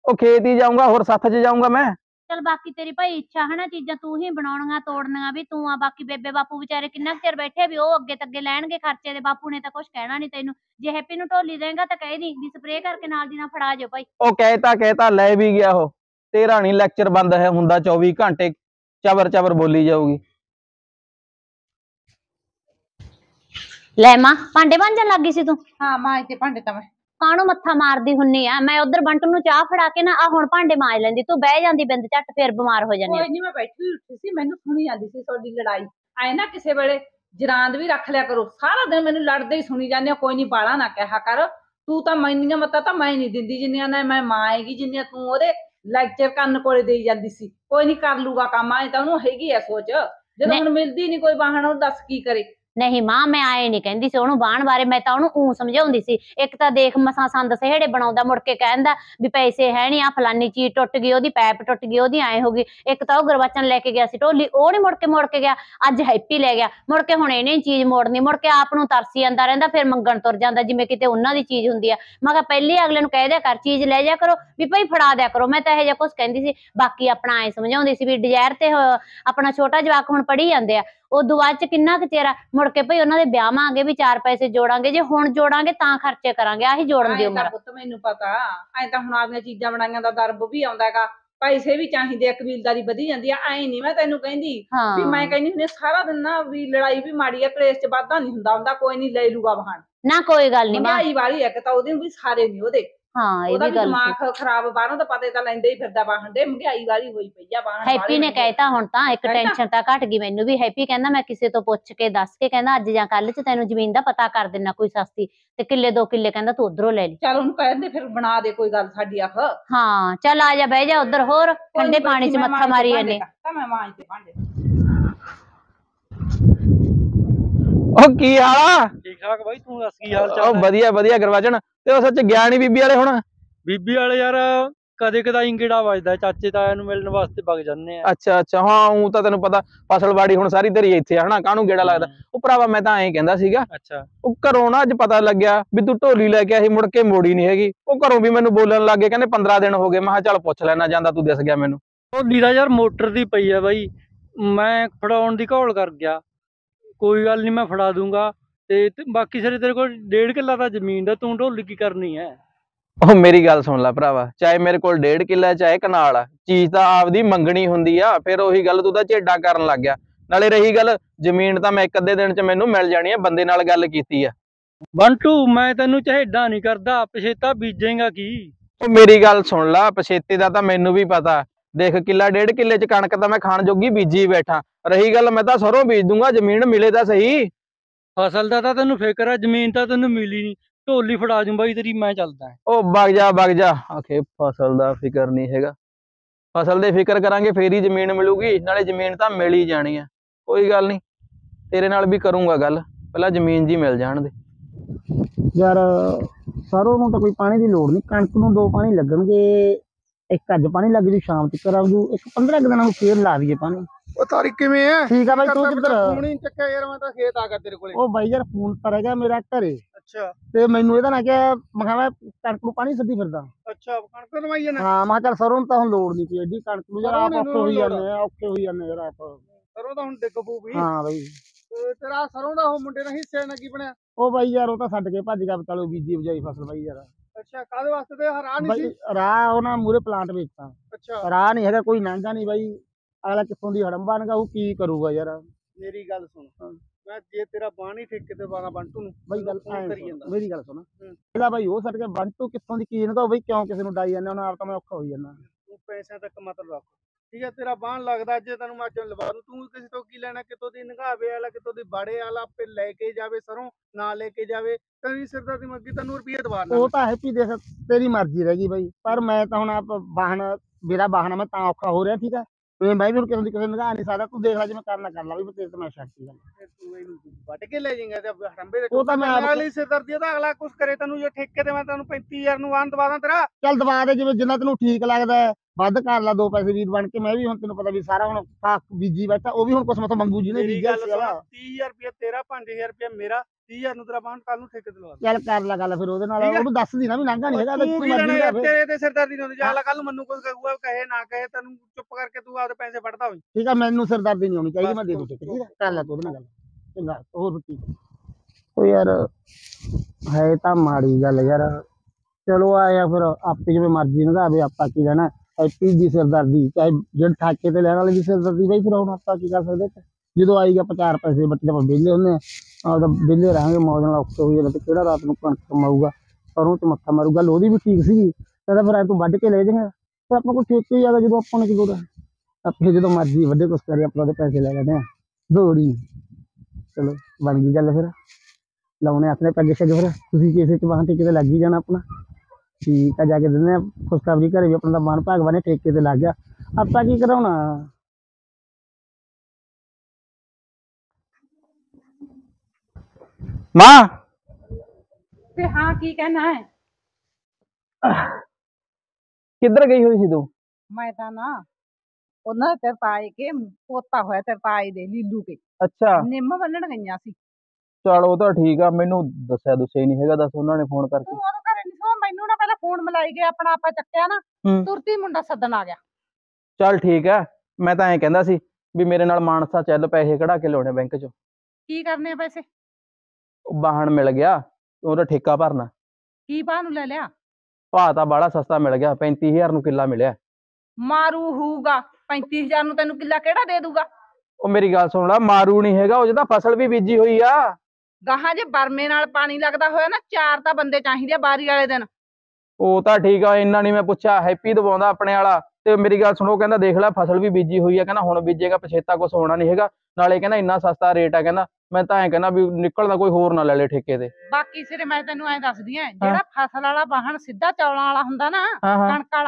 ਉਹ ਖੇਤ ਹੀ ਜਾਊਂਗਾ, ਹੋਰ ਸੱਥ 'ਚ ਜਾਊਂਗਾ ਮੈਂ। ਚਲ ਬਾਕੀ ਤੇਰੀ ਭਾਈ ਇੱਛਾ ਹਨਾ, ਚੀਜ਼ਾਂ ਤੂੰ ਹੀ ਬਣਾਉਣੀਆਂ ਤੋੜਨੀਆਂ ਵੀ ਤੂੰ ਆ। ਬਾਕੀ ਬੇਬੇ ਬਾਪੂ ਵਿਚਾਰੇ ਕਿੰਨਾ ਕੁ ਚਿਰ ਬੈਠੇ ਵੀ ਉਹ ਅੱਗੇ ਤੱਗੇ ਲੈਣਗੇ ਖਰਚੇ ਦੇ। ਬਾਪੂ ਨੇ ਤਾਂ ਕੁਝ ਕਹਿਣਾ ਨਹੀਂ ਤੈਨੂੰ। ਜੇ ਹੈਪੀ ਨੂੰ ਢੋਲੀ ਦੇਂਗਾ ਤਾਂ ਕਹਿ ਦੀ ਵੀ ਸਪਰੇਅ ਕਰਕੇ ਨਾਲ ਦੀ ਨਾਲ ਫੜਾ ਜਾਓ ਭਾਈ। ਉਹ ਕਹਿਤਾ ਲੈ ਵੀ ਗਿਆ ਉਹ। ਤੇਰਾ ਨਹੀਂ ਲੈਕਚਰ ਬੰਦ ਹੈ ਹੁੰਦਾ 24 ਘੰਟੇ ਚਬਰ ਚਬਰ ਬੋਲੀ ਜਾਊਗੀ। ਲੈ ਮਾਂ ਭਾਂਡੇ ਮਾਂਜਣ ਲੱਗੀ ਸੀ ਤੂੰ? ਹਾਂ ਮਾਂਜ ਤੇ ਭਾਂਡੇ ਤਾਂ ਮੈਂ। ਕਾਹਨੂੰ ਮੱਥਾ ਮਾਰਦੀ ਹੁੰਨੀ ਆ? ਮੈਂ ਉਧਰ ਬੰਟੂ ਨੂੰ ਚਾਹ ਫੜਾ ਕੇ ਨਾ ਆ ਹੁਣ ਭਾਂਡੇ ਮਾਂਜ ਲੈਂਦੀ। ਤੂੰ ਬਹਿ ਜਾਂਦੀ ਬਿੰਦ ਝੱਟ, ਫੇਰ ਬਿਮਾਰ ਹੋ ਜਾਨੀ। ਕੋਈ ਨਹੀਂ, ਮੈਂ ਬੈਠੀ ਉੱਠੀ ਸੀ, ਮੈਨੂੰ ਸੁਣੀ ਜਾਂਦੀ ਸੀ ਤੁਹਾਡੀ ਲੜਾਈ। ਆਏ ਨਾ ਕਿਸੇ ਵੇਲੇ ਜਰਾਂਦ ਵੀ ਰੱਖ ਲਿਆ ਕਰੋ, ਸਾਰਾ ਦਿਨ ਮੈਨੂੰ ਲੜਦੇ ਹੀ ਸੁਣੀ ਜਾਂਦੇ ਹੋ। ਕੋਈ ਨਹੀਂ ਬਾਲਾ ਨਾ ਕਿਹਾ ਕਰ, ਤੂੰ ਤਾਂ ਮੈਨੀਆਂ ਮੱਤਾਂ ਤਾਂ ਮੈਂ ਨਹੀਂ ਦਿੰਦੀ ਜਿੰਨੀਆਂ ਨਾ ਮੈਂ ਮਾਂ ਆਏਗੀ, ਜਿੰਨੀਆਂ ਤੂੰ ਉਹਦੇ ਲੈਕਚਰ ਕੰਨ ਕੋਲੇ ਦੇਈ ਜਾਂਦੀ ਸੀ। ਕੋਈ ਨਹੀਂ ਕਰ ਲੂਗਾ ਕੰਮ, ਆਏ ਤਾਂ ਉਹਨੂੰ ਹੈਗੀ ਆ ਸੋਚ। ਜਦੋਂ ਹੁਣ ਮਿਲਦੀ ਨਹੀਂ ਕੋਈ ਬਾਹਣ, ਉਹ ਦੱਸ ਕੀ ਕਰੇ। ਨਹੀਂ ਮਾਂ ਮੈਂ ਆਏ ਨਹੀਂ ਕਹਿੰਦੀ ਸੀ ਉਹਨੂੰ ਬਾਣ ਬਾਰੇ, ਮੈਂ ਤਾਂ ਉਹਨੂੰ ਸਮਝਾਉਂਦੀ ਸੀ। ਇੱਕ ਤਾਂ ਦੇਖ ਮਸਾਂ ਸੰਦ ਸਹੇੜੇ ਬਣਾਉਂਦਾ, ਮੁੜ ਕੇ ਕਹਿੰਦਾ ਵੀ ਪੈਸੇ ਹੈ ਨਹੀਂ, ਆ ਫਲਾਨੀ ਚੀਜ਼ ਟੁੱਟ ਗਈ, ਉਹਦੀ ਪੈਪ ਟੁੱਟ ਗਈ, ਉਹਦੀ ਐ ਹੋ ਗਈ। ਇੱਕ ਤਾਂ ਉਹ ਗੁਰਬਚਨ ਲੈ ਕੇ ਗਿਆ ਸੀ ਢੋਲੀ, ਉਹ ਨੀ ਮੁੜ ਕੇ ਗਿਆ। ਅੱਜ ਹੈਪੀ ਲੈ ਗਿਆ, ਮੁੜ ਕੇ ਹੁਣ ਇਹਨੇ ਚੀਜ਼ ਮੋੜਨੀ। ਮੁੜ ਕੇ ਆਪ ਨੂੰ ਤਰਸੀ ਜਾਂਦਾ ਰਹਿੰਦਾ, ਫਿਰ ਮੰਗਣ ਤੁਰ ਜਾਂਦਾ ਜਿਵੇਂ ਕਿਤੇ ਉਹਨਾਂ ਦੀ ਚੀਜ਼ ਹੁੰਦੀ ਆ। ਮੈਂ ਕਿਹਾ ਪਹਿਲੇ ਅਗਲੇ ਨੂੰ ਕਹਿ ਦਿਆ ਕਰ ਚੀਜ਼ ਲੈ ਜਾ ਕਰੋ, ਵੀ ਭਾਈ ਫੜਾ ਦਿਆ ਕਰੋ। ਮੈਂ ਤਾਂ ਇਹੋ ਜਿਹਾ ਕੁਛ ਕਹਿੰਦੀ ਸੀ। ਬਾਕੀ ਆਪਣਾ ਐ ਸਮਝਾਉਂਦੀ ਸੀ ਵੀ ਡਿਜ਼ਾਇਰ ਤੇ ਆਪਣਾ ਛੋਟਾ ਜਵਾਕ ਹੁਣ ਪੜ੍ਹੀ ਜਾਂਦੇ ਆ, ਉਦੋਂ ਬਾਅਦ ਚ ਕਿੰਨਾ ਕੁ ਚਿਰ ਮੁੜ ਕੇ ਭਾਈ ਉਹਨਾਂ ਦੇ ਵਿਆਹਾਂਗੇ ਵੀ 4 ਪੈਸੇ ਜੋੜਾਂਗੇ। ਜੇ ਹੁਣ ਜੋੜਾਂਗੇ ਤਾਂ ਖਰਚੇ ਕਰਾਂਗੇ, ਆਹੀ ਜੋੜਨ ਦੀ ਉਮਰ। ਪੁੱਤ ਮੈਨੂੰ ਪਤਾ, ਐ ਤਾਂ ਹੁਣ ਆਪਣੀਆਂ ਚੀਜ਼ਾਂ ਬਣਾਈਆਂ ਦਾ ਦਰਬ ਵੀ ਆਉਂਦਾ ਹੈਗਾ, ਪੈਸੇ ਵੀ ਚਾਹੀਦੇ ਆ, ਕਬੀਲਦਾਰੀ ਵਧੀ ਜਾਂਦੀ ਆ। ਐ ਨਹੀਂ ਮੈਂ ਤੈਨੂੰ ਕਹਿੰਦੀ ਵੀ ਮੈਂ ਕਹਿੰਦੀ ਹੁੰਦੀ ਸਾਰਾ ਦਿਨ ਨਾ ਵੀ ਲੜਾਈ ਵੀ ਮਾੜੀ ਆ, ਕਲੇਸ਼ ਚ ਵਾਧਾ ਨਹੀਂ ਹੁੰਦਾ ਕੋਈ ਨਹੀਂ ਲੈ ਲੂਗਾ ਬਹਾਨ। ਨਾ ਕੋਈ ਗੱਲ ਨਹੀਂ ਮਹਿੰਗਾਈ ਵਾਲੀ ਇੱਕ ਤਾਂ ਉਹਦੀ ਵੀ ਸਾਰੇ ਨਹੀਂ ਉਹਦੇ। ਹਾਂ ਇਹ ਉਹਦਾ ਵੀ ਵੀ ਗੱਲ ਦਿਮਾਗ ਖਰਾਬ, ਬਾਹਰੋਂ ਤਾਂ ਪਤਾ ਤਾਂ ਲੈਂਦੇ ਹੀ ਫਿਰਦਾ ਬਾਹਨ ਦੇ। ਮਹਿੰਗਾਈ ਵਾਲੀ ਹੋਈ ਪਈ ਆ ਬਾਹਨ। ਹੈਪੀ ਨੇ ਕਹਿਤਾ ਹੁਣ ਤਾਂ ਇੱਕ ਟੈਨਸ਼ਨ ਤਾਂ ਘਟ ਗਈ ਮੈਨੂੰ ਵੀ। ਹੈਪੀ ਕਹਿੰਦਾ ਮੈਂ ਕਿਸੇ ਤੋਂ ਪੁੱਛ ਕੇ ਦੱਸ ਕੇ ਕਹਿੰਦਾ ਅੱਜ ਜਾਂ ਕੱਲ ਚ ਤੈਨੂੰ ਜ਼ਮੀਨ ਦਾ ਪਤਾ ਕਰ ਦੇਣਾ ਕੋਈ ਸਸਤੀ, ਤੇ ਕਿੱਲੇ 2 ਕਿੱਲੇ ਕਹਿੰਦਾ ਤੂੰ ਉਧਰੋਂ ਲੈ ਲਈ। ਚੱਲ ਉਹਨੂੰ ਕਹਿੰਦੇ ਫਿਰ ਬਣਾ ਦੇ ਕੋਈ ਗੱਲ ਸਾਡੀ ਆਖ। ਹਾਂ ਚੱਲ ਆ ਜਾ ਬਹਿ ਜਾ ਉਧਰ, ਹੋਰ ਠੰਡੇ ਪਾਣੀ ਚ ਮੱਥਾ ਮਾਰੀ ਇਹਨੇ। ਮੈਂ ਮਾਂਜ ਤੇ ਭਾਂਡੇ। ਉਹ ਕੀ ਹਾਲ ਆ? ਠੀਕ ਠਾਕ ਬਾਈ, ਤੂੰ ਦੱਸ ਕੀ ਹਾਲ ਉਹ ਚਾਲ ਹੈ? ਵਧੀਆ ਵਧੀਆ ਗੁਰਬਚਨ। ਤੇ ਉਹ ਸੱਚ ਗਿਆ ਨੀ ਬੀਬੀ ਵਾਲੇ ਹੁਣ? ਬੀਬੀ ਵਾਲੇ ਯਾਰ ਕਦੇ ਕਦਾਈ ਗੇੜਾ ਵੱਜਦਾ, ਚਾਚੇ ਤਾਇਆ ਨੂੰ ਮਿਲਣ ਵਾਸਤੇ ਵਗ ਜਾਂਦੇ ਆ। ਅੱਛਾ ਹਾਂ, ਉਹ ਤਾਂ ਤੈਨੂੰ ਪਤਾ ਫਸਲਵਾੜੀ ਹੁਣ ਸਾਰੀ ਧਰੀ ਇੱਥੇ ਆ ਹਨਾ, ਕਾਹਨੂੰ ਗੇੜਾ ਲੱਗਦਾ। ਉਹ ਭਰਾਵਾ ਮੈਂ ਤਾਂ ਐਂ ਕਹਿੰਦਾ ਸੀਗਾ, ਅੱਛਾ ਉਹ ਘਰੋਂ ਨਾ ਅੱਜ ਪਤਾ ਲੱਗਿਆ ਵੀ ਤੂੰ ਢੋਲੀ ਲੈ ਕੇ ਆਈ, ਮੁੜ ਕੇ ਮੋੜੀ ਨਹੀਂ ਹੈਗੀ। ਉਹ ਘਰੋਂ ਵੀ ਮੈਨੂੰ ਬੋਲਣ ਲੱਗ ਗਏ, ਕਹਿੰਦੇ 15 ਦਿਨ ਹੋ ਗਏ। ਮੈਂ ਕਿਹਾ ਚੱਲ ਪੁੱਛ ਲੈਣਾ ਜਾਂਦਾ, ਤੂੰ ਦਿਸ ਗਿਆ ਮੈਨੂੰ। ਢੋਲੀ ਦਾ ਯਾਰ ਮੋਟਰ ਦੀ ਪਈ ਆ ਬਾਈ, ਮੈਂ ਫੜਾਉਣ ਦੀ ਘੋਲ ਕਰ ਗਿਆ। ਕੋਈ ਗੱਲ ਨਹੀਂ ਮੈਂ ਫੜਾ ਦੂੰਗਾ। ਤੇ ਬਾਕੀ ਸਾਰੇ ਤੇਰੇ ਕੋਲ 1.5 ਕਿੱਲਾ ਤਾਂ ਜ਼ਮੀਨ ਦਾ, ਤੂੰ ਢੋਲੀ ਕੀ ਕਰਨੀ ਹੈ? ਉਹ ਮੇਰੀ ਗੱਲ ਸੁਣ ਲੈ ਭਰਾਵਾ, ਚਾਹੇ ਮੇਰੇ ਕੋਲ 1.5 ਕਿੱਲਾ ਚਾਹੇ ਕਨਾਲ ਆ, ਚੀਜ਼ ਤਾਂ ਆਪਦੀ ਮੰਗਣੀ ਹੁੰਦੀ ਆ। ਫਿਰ ਉਹੀ ਗੱਲ, ਤੂੰ ਤਾਂ ਝੇਡਾ ਕਰਨ ਲੱਗ ਗਿਆ। ਨਾਲੇ ਰਹੀ ਗੱਲ ਜ਼ਮੀਨ, ਤਾਂ ਮੈਂ ਇੱਕ ਅੱਧੇ ਦਿਨ ਚ ਮੈਨੂੰ ਮਿਲ ਜਾਣੀ ਆ, ਬੰਦੇ ਨਾਲ ਗੱਲ ਕੀਤੀ ਆ। ਬੰਟੂ ਮੈਂ ਤੈਨੂੰ ਚਹੇਡਾ ਨਹੀਂ ਕਰਦਾ, ਪਛੇਤਾ ਬੀਜੇਗਾ ਕੀ? ਉਹ ਮੇਰੀ ਗੱਲ ਸੁਣ ਲਾ, ਪਛੇਤੇ ਦਾ ਤਾਂ ਮੈਨੂੰ ਵੀ ਪਤਾ। ਦੇਖ ਕਿੱਲਾ 1.5 ਕਿੱਲੇ ਚ ਕਣਕ ਤਾਂ ਮੈਂ ਖਾਣ ਜੋਗੀ ਬੀਜੀ ਬੈਠਾ। ਰਹੀ ਗੱਲ, ਮੈਂ ਤਾਂ ਸਰੋਂ ਬੀਜ ਦੂੰਗਾ, ਜ਼ਮੀਨ ਮਿਲੇ ਤਾਂ ਸਹੀ। ਫਸਲ ਦਾ ਤਾਂ ਤੈਨੂੰ ਫਿਕਰ ਹੈ, ਜ਼ਮੀਨ ਤਾਂ ਤੈਨੂੰ ਮਿਲੀ ਨਹੀਂ। ਢੋਲੀ ਫੜਾ ਜੂ ਬਾਈ ਤੇਰੀ, ਮੈਂ ਚੱਲਦਾ। ਉਹ ਵਗ ਜਾ ਆਖੇ ਫਸਲ ਦਾ ਫਿਕਰ ਨਹੀਂ ਹੈਗਾ। ਫਸਲ ਦੇ ਫਿਕਰ ਕਰਾਂਗੇ ਫੇਰ ਹੀ ਜ਼ਮੀਨ ਮਿਲੂਗੀ, ਨਾਲੇ ਜ਼ਮੀਨ ਤਾਂ ਮਿਲ ਹੀ ਜਾਣੀ ਆ। ਕੋਈ ਗੱਲ ਨਹੀਂ, ਤੇਰੇ ਨਾਲ ਵੀ ਕਰੂੰਗਾ ਗੱਲ, ਪਹਿਲਾਂ ਜ਼ਮੀਨ ਜੀ ਮਿਲ ਜਾਣ ਦੇ। ਯਾਰ ਸਰੋਂ ਨੂੰ ਤਾਂ ਕੋਈ ਪਾਣੀ ਦੀ ਲੋੜ ਨਹੀਂ, ਕਣਕ ਨੂੰ 2 ਪਾਣੀ ਲੱਗਣਗੇ। ਇੱਕ ਅੱਜ ਪਾਣੀ ਲੱਗ ਜੂ, ਸ਼ਾਮ ਤੱਕ ਆਜੂ, ਇੱਕ 15 ਦਿਨਾਂ ਨੂੰ ਫੇਰ ਲਾ ਦਈਏ ਪਾਣੀ। ਉਹ ਤਾਰੀ ਕਿਵੇਂ ਆ? ਠੀਕ ਆ ਬਾਈ, ਤੂੰ ਕਿੱਧਰ? ਫੋਨ ਹੀ ਚੱਕਿਆ ਯਾਰ, ਮੈਂ ਤਾਂ ਖੇਤ ਆ ਗਿਆ ਤੇਰੇ ਕੋਲੇ। ਉਹ ਬਾਈ ਯਾਰ ਫੋਨ ਪਰ ਹੈਗਾ ਮੇਰਾ ਘਰੇ, ਅੱਛਾ ਤੇ ਮੈਨੂੰ ਇਹਦਾ ਨਾ ਕਿਹਾ, ਮੈਂ ਕਿਹਾ ਮੈਂ ਕਣਕ ਨੂੰ ਪਾਣੀ ਸੱਦੀ ਫਿਰਦਾ। ਅੱਛਾ ਕਣਕ ਲਵਾਈ ਜਾਣਾ? ਹਾਂ ਮੈਂ ਕਿਹਾ ਚੱਲ ਸਰੋਂ ਨੂੰ ਤਾਂ ਹੁਣ ਲੋੜ ਨਹੀਂ ਪਈ ਐਡੀ, ਕਣਕ ਨੂੰ ਯਾਰ ਆਪ ਔਖੇ ਹੋਈ ਜਾਂਦੇ ਆ, ਯਾਰ ਆਪ। ਸਰੋਂ ਤਾਂ ਹੁਣ ਡਿੱਗ ਪਊਗੀ। ਹਾਂ ਬਾਈ, ਤੇ ਤੇਰਾ ਸਰੋਂ ਦਾ ਉਹ ਮੁੰਡੇ ਦਾ ਹਿੱਸੇ ਨਾਲ ਕੀ ਬਣਿਆ? ਉਹ ਬਾਈ ਯਾਰ ਉਹ ਤਾਂ ਛੱਡ ਕੇ ਭੱਜ ਗਿਆ, ਚਲੋ ਬੀਜੀ ਬਜਾਈ ਫਸਲ ਬਾਈ ਯਾਰ। ਅੱਛਾ ਕਾਹਦੇ ਵਾਸਤੇ? ਤੇ ਹਰਾ ਨਹੀਂ ਬਾਈ ਸੀ? ਰਾਹ ਉਹਨਾਂ ਮੂਰੇ ਪਲਾਂਟ ਵੇਚਤਾ, ਅੱਛਾ ਰਾਹ ਨਹੀਂ ਹੈਗਾ, ਕੋਈ ਨਾਂਗਾ ਨਹੀਂ ਬਾਈ। ਅਗਲਾ ਕਿੱਥੋਂ ਦੀ ਹੜੰਬਾ ਨਗਾ, ਉਹ ਕੀ ਕਰੂਗਾ ਯਾਰ। ਮੇਰੀ ਗੱਲ ਸੁਣ, ਮੈਂ ਜੇ ਤੇਰਾ ਬਾਣੀ ਠੇਕੇ ਤੇ ਪਾਣਾ ਬੰਟੂ ਨੂੰ, ਬਾਈ ਗੱਲ ਫੋਨ ਕਰੀ ਜਾਂਦਾ। ਮੇਰੀ ਗੱਲ ਸੁਣ, ਇਹਦਾ ਬਾਈ ਉਹ ਛੱਡ ਕੇ ਬੰਟੂ ਕਿੱਥੋਂ ਦੀ ਕੀ ਨਗਾ ਬਈ, ਕਿਉਂ ਕਿਸੇ ਨੂੰ ਡਾਈ ਜਾਂਦੇ? ਉਹਨਾਂ ਆਪ ਤਾਂ ਮੈਂ ਔਖਾ ਹੋਈ ਜਾਂਦਾ। ਤੂੰ ਪੈਸਿਆਂ ਤੱਕ ਮਤਲਬ ਰੱਖ, ਠੀਕ ਹੈ? ਤੇਰਾ ਬਾਣ ਲੱਗਦਾ, ਜੇ ਤੈਨੂੰ ਮੈਂ ਅੱਜ ਲਵਾ ਦੂੰ, ਤੂੰ ਕਿਸੇ ਤੋਂ ਕੀ ਲੈਣਾ? ਕਿਤੋਂ ਦੀ ਨਿਗਾਵੇ ਵਾਲਾ, ਕਿਤੋਂ ਦੀ ਬਾੜੇ ਵਾਲਾ, ਆਪੇ ਲੈ ਕੇ ਜਾਵੇ ਸਰੋਂ, ਨਾ ਲੈ ਕੇ ਜਾਵੇ, ਤੇਰੀ ਸਿਰਦਰਦੀ ਮੰਗੀ, ਤੈਨੂੰ ਰੁਪਈਏ ਦਵਾਨਾ। ਉਹ ਤਾਂ ਹੈਪੀ ਦੇਖ ਤੇਰੀ ਮਰਜ਼ੀ ਰਹਿ ਗਈ ਬਾਈ, ਪਰ ਮੈਂ ਤਾਂ ਹੁਣ ਆਪ ਵਾਹਨ ਮੇਰਾ ਵਾਹਨ ਮੈਂ ਤਾਂ ਔਖਾ ਹੋ ਰਿਹਾ, ਠੀਕ ਹੈ? ਤੇ ਮੈਂ ਵੀ ਹੁਣ ਕਿਸੇ ਦੀ ਕਿਸੇ ਨਿਗਾਹ ਨਹੀਂ ਸਕਦਾ। ਤੂੰ ਦੇਖ ਲੈ, ਜਿਵੇਂ ਕਰਨਾ ਕਰ ਲਾ ਵੀ, ਤੇਰੇ ਤੇ ਮੈਂ ਛੱਡਤੀ ਗੱਲ। ਤੂੰ ਇਹਨੂੰ ਵੱਢ ਕੇ ਲੈ ਜਾਏਗਾ ਤੇ ਹਰੰਬੇ ਦੇ ਉਹ ਤਾਂ ਮੈਂ ਆਪ- ਲਈ ਸਿਰਦਰਦੀ ਆ, ਤਾਂ ਅਗਲਾ ਕੁਛ ਕਰੇ ਤੈਨੂੰ। ਜੇ ਠੇਕੇ ਤੇ ਮੈਂ ਤੈਨੂੰ 35000 ਨੂੰ ਆਨ ਦਵਾ ਦਾਂ ਤੇਰਾ। ਚੱਲ ਦਵਾ ਦੇ, ਜਿਵੇਂ ਜਿੰਨਾ ਤੈਨੂੰ ਠੀਕ ਲੱਗਦਾ ਹੈ, ਵੱਧ ਕਰ ਲਾ 2 ਪੈਸੇ ਵੀਰ ਬਣ ਕੇ। ਮੈਂ ਵੀ ਹੁਣ ਤੈਨੂੰ ਪਤਾ ਵੀ ਸਾਰਾ ਹੁਣ ਬੀਜੀ ਬੈਠਾ, ਉਹ ਵੀ ਹੁਣ ਕੁਛ ਮਤੋਂ ਮੰਗੂ ਜੀ ਨੇ ਮੇਰੀ ਬੀਜਿਆ ਗੱਲ ਸੀ ਸੁਣ, ਵਾਲਾ। 30000 ਰੁਪਇਆ ਤੇਰਾ, 5000 ਰੁਪਇਆ ਮੇਰਾ, 30,000 ਨੂੰ ਤੇਰਾ ਬਾਣ ਕੱਲ ਨੂੰ ਠੇਕੇ ਤੇ ਲਵਾ ਚੱਲ ਕਰ ਲਾ ਗੱਲ ਫਿਰ ਉਹਦੇ ਨਾਲ, ਠੀਕ ਆ। ਉਹਨੂੰ ਦੱਸ ਦੀ ਨਾ ਵੀ ਲੰਘਾ ਨਹੀਂ ਹੈਗਾ, ਤੂੰ ਤੂੰ ਕੀ ਮਰਜ਼ੀ ਲੈਣਾ ਦਾ ਯਾਰ, ਫਿਰ। ਤੇਰੇ ਤੇ ਸਿਰਦਰਦੀ ਨਹੀਂ ਹੁੰਦੀ। ਜਾਂ ਕੱਲ ਨੂੰ ਮੈਨੂੰ ਕੁਝ ਕਹੂਗਾ, ਕਹੇ ਨਾ ਕਹੇ, ਤੈਨੂੰ ਚੁੱਪ ਕਰਕੇ ਤੂੰ ਆਪਦੇ ਪੈਸੇ ਫੜਦਾ ਹੋਈ। ਠੀਕ ਆ, ਮੈਨੂੰ ਸਿਰਦਰਦੀ ਨਹੀਂ ਹੋਣੀ ਚਾਹੀਦੀ, ਮੈਂ ਦੇ ਦੂੰ ਬਸ, ਠੀਕ ਆ, ਕਰ ਲੈ ਤੂੰ ਉਹਦੇ ਨਾਲ ਗੱਲ। ਚੰਗਾ ਹੋਰ ਠੀਕ ਆ। ਉਹ ਯਾਰ ਹੈ ਤਾਂ ਮਾੜੀ ਗੱਲ ਯਾਰ, ਚਲੋ ਆਇਆ ਫਿਰ ਆਪੇ ਜਿਵੇਂ ਮਰਜ਼ੀ ਨਗਾਵੇ, ਆਪਾਂ ਕੀ ਲੈਣਾ। ਐਪੀ ਦੀ ਸਿਰਦਰਦੀ ਚਾਹੇ ਜਿਹੜੇ ਠਾਕੇ ਤੇ ਲੈਣ ਵਾਲੇ ਦੀ ਸਿਰਦਰਦੀ ਬਈ, ਫਿਰ ਹੁਣ ਆਪਾਂ ਕੀ ਕਰ ਸਕਦੇ। ਜਦੋਂ ਆਈਗਾ 4 ਪੈਸੇ ਬੱਚੇ ਆਪਾਂ ਵਿਹਲੇ ਹੁੰਦੇ ਆ, ਆਪਦਾ ਵਿਹਲੇ ਰਹਾਂਗੇ ਮੌਜ ਨਾਲ। ਔਖੇ ਹੋ ਜਾਣਾ ਤੇ ਕਿਹੜਾ ਰਾਤ ਨੂੰ ਕਣਕ ਕਮਾਊਗਾ, ਸਰੋਂ ਚ ਮੱਥਾ ਮਾਰੂਗਾ। ਉਹਦੀ ਵੀ ਠੀਕ ਸੀਗੀ, ਕਹਿੰਦਾ ਫਿਰ ਐ ਤੂੰ ਵੱਢ ਕੇ ਲੈ ਜਾਏਗਾ, ਫਿਰ ਆਪਾਂ ਕੋਲ ਠੇਕੇ ਜ਼ਿਆਦਾ ਜਦੋਂ ਆਪਾਂ ਨੂੰ ਕੀ ਲੋੜ ਹੈ। ਆਪੇ ਜਦੋਂ ਮਰਜ਼ੀ ਵੱਡੇ ਕੁਛ ਕਰੇ, ਆਪਾਂ ਉਹਦੇ ਪੈਸੇ ਲੈ ਲੈਂਦੇ ਆ ਦੌੜੀ। ਚਲੋ ਬਣ ਗਈ ਗੱਲ, ਫਿਰ ਲਾਉਣੇ ਆਪਣੇ ਪੈਸੇ ਛੱਡ। ਫਿਰ ਤੁਸੀਂ ਕਿਸੇ ਚ ਬਾਹਾਂ ਠੇਕੇ ਤੇ ਲੱਗ ਹੀ ਜਾਣਾ ਆਪਣਾ, ਠੀਕ ਆ। ਜਾ ਕੇ ਦਿੰਦੇ ਆ ਖੁਸ਼ਖਬਰੀ, ਘਰੇ ਵੀ ਆਪਣਾ ਦਾ ਮਨ ਭਾਗ ਬਣੇ, ਠੇਕੇ ਤੇ ਲੱਗ ਗਿਆ, ਆਪਾਂ ਕੀ ਕਰਾਉਣਾ। ਮਾਂ ਤੇ ਹਾਂ ਕੀ ਕਹਿਣਾ ਹੈ? ਕਿੱਧਰ ਗਈ ਹੋਈ ਸੀ ਤੂੰ? ਮੈਂ ਤਾਂ ਨਾ ਉਹਨਾਂ ਤੇ ਤਾਏ ਕੇ ਪੋਤਾ ਹੋਇਆ, ਤੇ ਤਾਏ ਦੇ ਲੀਲੂ ਕੇ ਅੱਛਾ ਨਿੰਮ ਬੰਨਣ ਗਈਆਂ ਸੀ। ਚਲ ਉਹ ਤਾਂ ਠੀਕ ਆ, ਮੈਨੂੰ ਦੱਸਿਆ ਹੀ ਨਹੀਂ ਹੈਗਾ। ਦੱਸ ਉਹਨਾਂ ਨੇ ਫੋਨ ਕਰਕੇ। ਤੂੰ ਉਦੋਂ ਘਰੇ ਨਹੀਂ ਸੋ, ਮੈਨੂੰ ਨਾ ਪਹਿਲਾਂ ਫੋਨ ਮਿਲਾਈ ਗਿਆ ਆਪਣਾ, ਆਪਾਂ ਚੱਕਿਆ ਨਾ, ਤੁਰਤੀ ਮੁੰਡਾ ਸੱਦਣ ਆ ਗਿਆ। ਚੱਲ ਠੀਕ ਆ, ਮੈਂ ਤਾਂ ਐਂ ਕਹਿੰਦਾ ਸੀ ਵੀ ਮੇਰੇ ਨਾਲ ਮਾਨਸਾ ਚੱਲ, ਪੈਸੇ ਕਢਾ ਕੇ ਲਿਆਉਣੇ ਬੈਂਕ ਚੋਂ। ਕੀ ਕਰਨੇ ਆ ਪੈਸੇ? ਉਹ ਵਾਹਣ ਮਿਲ ਗਿਆ, ਉਹਦਾ ਠੇਕਾ ਭਰਨਾ। ਕੀ ਭਾਅ ਨੂੰ ਲੈ ਲਿਆ? ਭਾਅ ਤਾਂ ਬਾਹਲਾ ਸਸਤਾ ਮਿਲ ਗਿਆ, 35,000 ਨੂੰ ਕਿੱਲਾ ਮਿਲਿਆ। ਮਾਰੂ ਹੋਊਗਾ 35,000 ਨੂੰ, ਤੈਨੂੰ ਕਿੱਲਾ ਕਿਹੜਾ ਦੇ ਦੂਗਾ? ਉਹ ਮੇਰੀ ਗੱਲ ਸੁਣ ਲੈ, ਮਾਰੂ ਨਹੀਂ ਹੈਗਾ, ਉਹ ਜਿਹਦਾ ਫਸਲ ਵੀ ਬੀਜੀ ਹੋਈ ਆ। ਗਾਹਾਂ ਜੇ ਬਰਮੇ ਨਾਲ ਪਾਣੀ ਲੱਗਦਾ ਹੋਇਆ ਨਾ, 4 ਤਾਂ ਬੰਦੇ ਚਾਹੀਦੇ ਆ ਬਾਰੀ ਵਾਲੇ ਦਿਨ। ਉਹ ਤਾਂ ਠੀਕ ਆ, ਇੰਨਾ ਨਹੀਂ ਮੈਂ ਪੁੱਛਿਆ। ਹੈਪੀ ਦਵਾਉਂਦਾ ਆਪਣੇ ਵਾਲਾ, ਤੇ ਮੇਰੀ ਗੱਲ ਸੁਣੋ, ਕਹਿੰਦਾ ਦੇਖ ਲੈ ਫਸਲ ਵੀ ਬੀਜੀ ਹੋਈ ਆ, ਕਹਿੰਦਾ ਹੁਣ ਬੀਜੇਗਾ, ਪਛੇਤਾ ਕੁਛ ਹੋਣਾ ਨਹੀਂ ਹੈਗਾ। ਨਾਲੇ ਕਹਿੰਦਾ ਇੰਨਾ ਸਸਤਾ ਰੇਟ ਆ, ਕਹਿੰਦਾ ਮੈਂ ਤਾਂ ਐਂ ਕਹਿੰਦਾ ਵੀ ਨਿਕਲਦਾ ਕੋਈ ਹੋਰ ਨਾ ਲੈ ਲੈ ਠੇਕੇ ਤੇ। ਬਾਕੀ ਸਿਰੇ ਮੈਂ ਤੈਨੂੰ ਐਂ ਦੱਸਦੀ ਆਂ, ਜਿਹੜਾ ਫਸਲ ਵਾਲਾ ਵਾਹਣ ਸਿੱਧਾ ਚੌਲਾਂ ਵਾਲਾ ਹੁੰਦਾ ਨਾ, ਹਾਂ ਕਣਕ ਵਾਲਾ,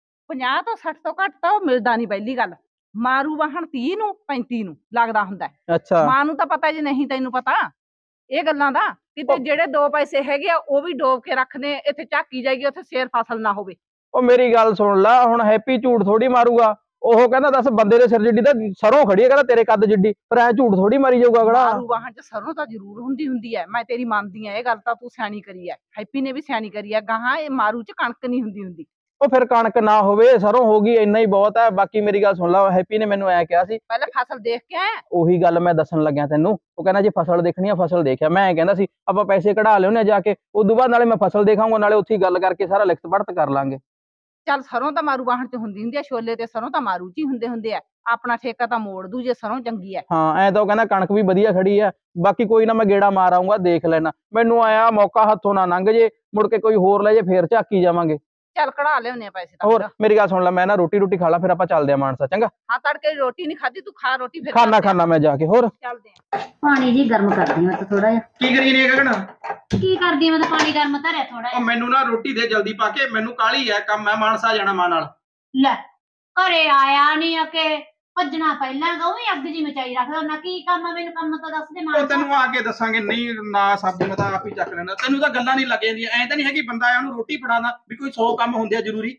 50 ਤੋਂ 60 ਤੋਂ ਘੱਟ ਤਾਂ ਉਹ ਮਿਲਦਾ ਨਹੀਂ। ਪਹਿਲੀ ਗੱਲ, ਮਾਰੂ ਵਾਹਣ 30 ਨੂੰ 35 ਨੂੰ ਲੱਗਦਾ ਹੁੰਦਾ। ਅੱਛਾ ਮਾਂ ਨੂੰ ਤਾਂ ਪਤਾ ਜੀ, ਨਹੀਂ ਤੈਨੂੰ ਪਤਾ ਇਹ ਗੱਲਾਂ ਦਾ। ਕਿਤੇ ਜਿਹੜੇ 2 ਪੈਸੇ ਹੈਗੇ ਆ ਉਹ ਵੀ ਡੋਬ ਕੇ ਰੱਖਦੇ, ਇੱਥੇ ਝਾਕੀ ਜਾਏਗੀ, ਉੱਥੇ ਸ਼ੇਰ ਫਸਲ ਨਾ ਹੋਵੇ। ਉਹ ਮੇਰੀ ਗੱਲ ਸੁਣ ਲੈ, ਹੁਣ ਹੈਪੀ ਝੂਠ ਥੋੜੀ ਮਾਰੂਗਾ। ਉਹ ਕਹਿੰਦਾ ਦੱਸ ਬੰਦੇ ਦੇ ਸਿਰ ਜਿੱਡੀ ਤਾਂ ਸਰੋਂ ਖੜੀ ਹੈ, ਕਹਿੰਦਾ ਤੇਰੇ ਕੱਦ ਜਿੱਡੀ, ਪਰ ਐ ਝੂਠ ਥੋੜੀ ਮਾਰੀ ਜਾਊਗਾ ਅਗਲਾ। ਮਾਰੂ ਵਾਹਣ ਚ ਸਰੋਂ ਤਾਂ ਜ਼ਰੂਰ ਹੁੰਦੀ ਹੈ, ਮੈਂ ਤੇਰੀ ਮੰਨਦੀ ਆ, ਇਹ ਗੱਲ ਤਾਂ ਤੂੰ ਸਿਆਣੀ ਕਰੀ ਹੈ, ਹੈਪੀ ਨੇ ਵੀ ਸਿਆਣੀ ਕਰੀ ਹੈ। ਗਾਹਾਂ ਇਹ ਮਾਰੂ ਚ ਕਣਕ ਨਹੀਂ ਹੁੰਦੀ। ਉਹ ਫਿਰ ਕਣਕ ਨਾ ਹੋਵੇ, ਸਰੋਂ ਹੋ ਗਈ, ਇੰਨਾ ਹੀ ਬਹੁਤ ਹੈ। ਬਾਕੀ ਮੇਰੀ ਗੱਲ ਸੁਣ ਲਾ, ਹੈਪੀ ਨੇ ਮੈਨੂੰ ਐ ਕਿਹਾ ਸੀ, ਪਹਿਲਾਂ ਫਸਲ ਦੇਖ ਕੇ ਆਇਆ। ਉਹੀ ਗੱਲ ਮੈਂ ਦੱਸਣ ਲੱਗਿਆ ਤੈਨੂੰ। ਉਹ ਕਹਿੰਦਾ ਜੇ ਫਸਲ ਦੇਖਣੀ ਆ ਫਸਲ ਦੇਖਿਆ। ਮੈਂ ਐਂ ਕਹਿੰਦਾ ਸੀ ਆਪਾਂ ਪੈਸੇ ਕਢਾ ਲਿਆਉਣੇ ਜਾ ਕੇ, ਉਦੋਂ ਬਾਅਦ ਨਾਲੇ ਮੈਂ ਫਸਲ ਦੇਖਾਂਗਾ, ਨਾਲੇ ਉੱਥੇ ਗੱਲ ਕਰਕੇ ਸਾਰਾ ਲਿਖਤ ਪੜਤ ਕਰ ਲਾਂਗੇ। ਚੱਲ ਸਰੋਂ ਤਾਂ ਮਾਰੂ ਵਾਹਣ ਚ ਹੁੰਦੀ ਆ, ਛੋਲੇ ਤੇ ਸਰੋਂ ਤਾਂ ਮਾਰੂ ਚ ਹੀ ਹੁੰਦੇ ਆ। ਆਪਣਾ ਠੇਕਾ ਤਾਂ ਮੋੜ ਦੂ ਜੇ ਸਰੋਂ ਚੰਗੀ ਹੈ। ਹਾਂ ਐ ਤਾਂ ਉਹ ਕਹਿੰਦਾ ਕਣਕ ਵੀ ਵਧੀਆ ਖੜੀ ਆ। ਬਾਕੀ ਕੋਈ ਨਾ, ਮੈਂ ਗੇੜਾ ਮਾਰ ਆਊਂਗਾ, ਦੇਖ ਲੈਣਾ। ਮੈਨੂੰ ਆਇਆ ਮੌਕਾ ਹੱਥੋਂ ਨਾ ਲੰਘ ਜੇ, ਮੁੜ ਕੇ ਕੋਈ ਹੋਰ ਲੈ ਜੇ, ਫੇਰ ਝਾਕੀ ਜਾਵਾਂਗੇ। ਚੱਲ ਕਢਾ ਲਿਆਉਣੇ ਆ ਪੈਸੇ ਤਾਂ। ਹੋਰ ਮੇਰੀ ਗੱਲ ਸੁਣ ਲੈ, ਮੈਂ ਨਾ ਰੋਟੀ ਖਾ ਲਾ, ਫਿਰ ਆਪਾਂ ਚੱਲਦੇ ਆ ਮਾਨਸਾ, ਚੰਗਾ? ਹਾਂ, ਤੜਕੇ ਰੋਟੀ ਨਹੀਂ ਖਾਧੀ, ਤੂੰ ਖਾ ਰੋਟੀ ਫਿਰ ਖਾਣਾ ਮੈਂ ਜਾ ਕੇ। ਹੋਰ ਚੱਲਦੇ ਆ। ਪਾਣੀ ਜੀ ਗਰਮ ਕਰਦੀ ਮੈਂ ਤਾਂ ਥੋੜਾ ਜਿਹਾ। ਕੀ ਕਰੀ ਨੇ ਗਗਨ? ਕੀ ਕਰਦੀ ਮੈਂ ਤਾਂ ਪਾਣੀ ਗਰਮ ਧਰਿਆ ਥੋੜਾ ਉਹ ਜਿਹਾ। ਮੈਨੂੰ ਨਾ ਰੋਟੀ ਦੇ ਜਲਦੀ ਪਾ ਕੇ, ਮੈਨੂੰ ਕਾਹਲੀ ਹੈ ਕੰਮ, ਮੈਂ ਮਾਨਸਾ ਜਾਣਾ ਮਾਂ ਨਾਲ। ਲੈ ਘਰੇ ਆਇਆ ਨਹੀਂ ਆ ਕੇ ਭੱਜਣਾ ਪਹਿਲਾਂ, ਉਹ ਵੀ ਅੱਗ ਜੀ ਮਚਾਈ ਰੱਖਦਾ ਨਾ। ਕੀ ਕੰਮ ਆ, ਮੈਨੂੰ ਕੰਮ ਤਾਂ ਦੱਸ ਦੇ ਮਾਂ। ਉਹ ਤੈਨੂੰ ਆ ਕੇ ਦੱਸਾਂਗੇ। ਨਹੀਂ ਨਾ ਸਬਜ਼ੀ ਮੈਂ ਤਾਂ ਆਪ ਹੀ ਚੱਕ ਲੈਣਾ, ਤੈਨੂੰ ਤਾਂ ਗੱਲਾਂ ਨਹੀਂ ਲੱਗ ਜਾਂਦੀਆਂ। ਐਂ ਤਾਂ ਨਹੀਂ ਹੈਗੀ ਬੰਦਾ ਆਇਆ ਉਹਨੂੰ ਰੋਟੀ ਫੜਾਣਾ, ਵੀ ਕੋਈ 100 ਕੰਮ ਹੁੰਦੇ ਆ ਜ਼ਰੂਰੀ।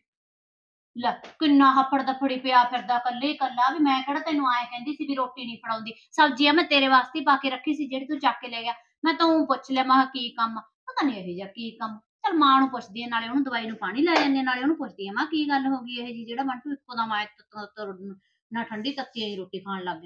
ਲੈ ਕਿੰਨਾ ਹੱਫੜ ਦਫੜੀ ਪਿਆ ਫਿਰਦਾ ਕੱਲੇ ਕੱਲਾ, ਵੀ ਮੈਂ ਕਿਹੜਾ ਤੈਨੂੰ ਆਏ ਕਹਿੰਦੀ ਸੀ ਵੀ ਰੋਟੀ ਨਹੀਂ ਫੜਾਉਂਦੀ। ਸਬਜ਼ੀਆਂ ਮੈਂ ਤੇਰੇ ਵਾਸਤੇ ਪਾ ਕੇ ਰੱਖੀ ਸੀ, ਜਿਹੜੀ ਤੂੰ ਚੱਕ ਕੇ ਲੈ ਗਿਆ। ਮੈਂ ਤਾਂ ਉਹ ਪੁੱਛ ਲਿਆ, ਮੈਂ ਕੀ ਕੰਮ, ਪਤਾ ਨਹੀਂ ਇਹ ਜਿਹਾ ਕੀ ਕੰਮ। ਚਲ ਮਾਂ ਨੂੰ ਪੁੱਛਦੀ ਆ, ਨਾਲੇ ਉਹਨੂੰ ਦਵਾਈ ਨੂੰ ਪਾਣੀ ਲੈ ਜਾਂਦੀ ਆ, ਨਾਲੇ ਉਹਨੂੰ ਪੁੱਛਦੀ ਆ ਮੈਂ ਕੀ ਗੱਲ ਹੋ ਗਈ ਇਹ ਜੀ, ਜਿਹੜਾ ਮੰਟੂ ਇੱਕੋ ਦਮ ਆਏ ਨਾ ਠੰਡੀ ਤੱਤੀ ਆਈ ਰੋਟੀ ਖਾਣ ਲੱਗ ਗਿਆ।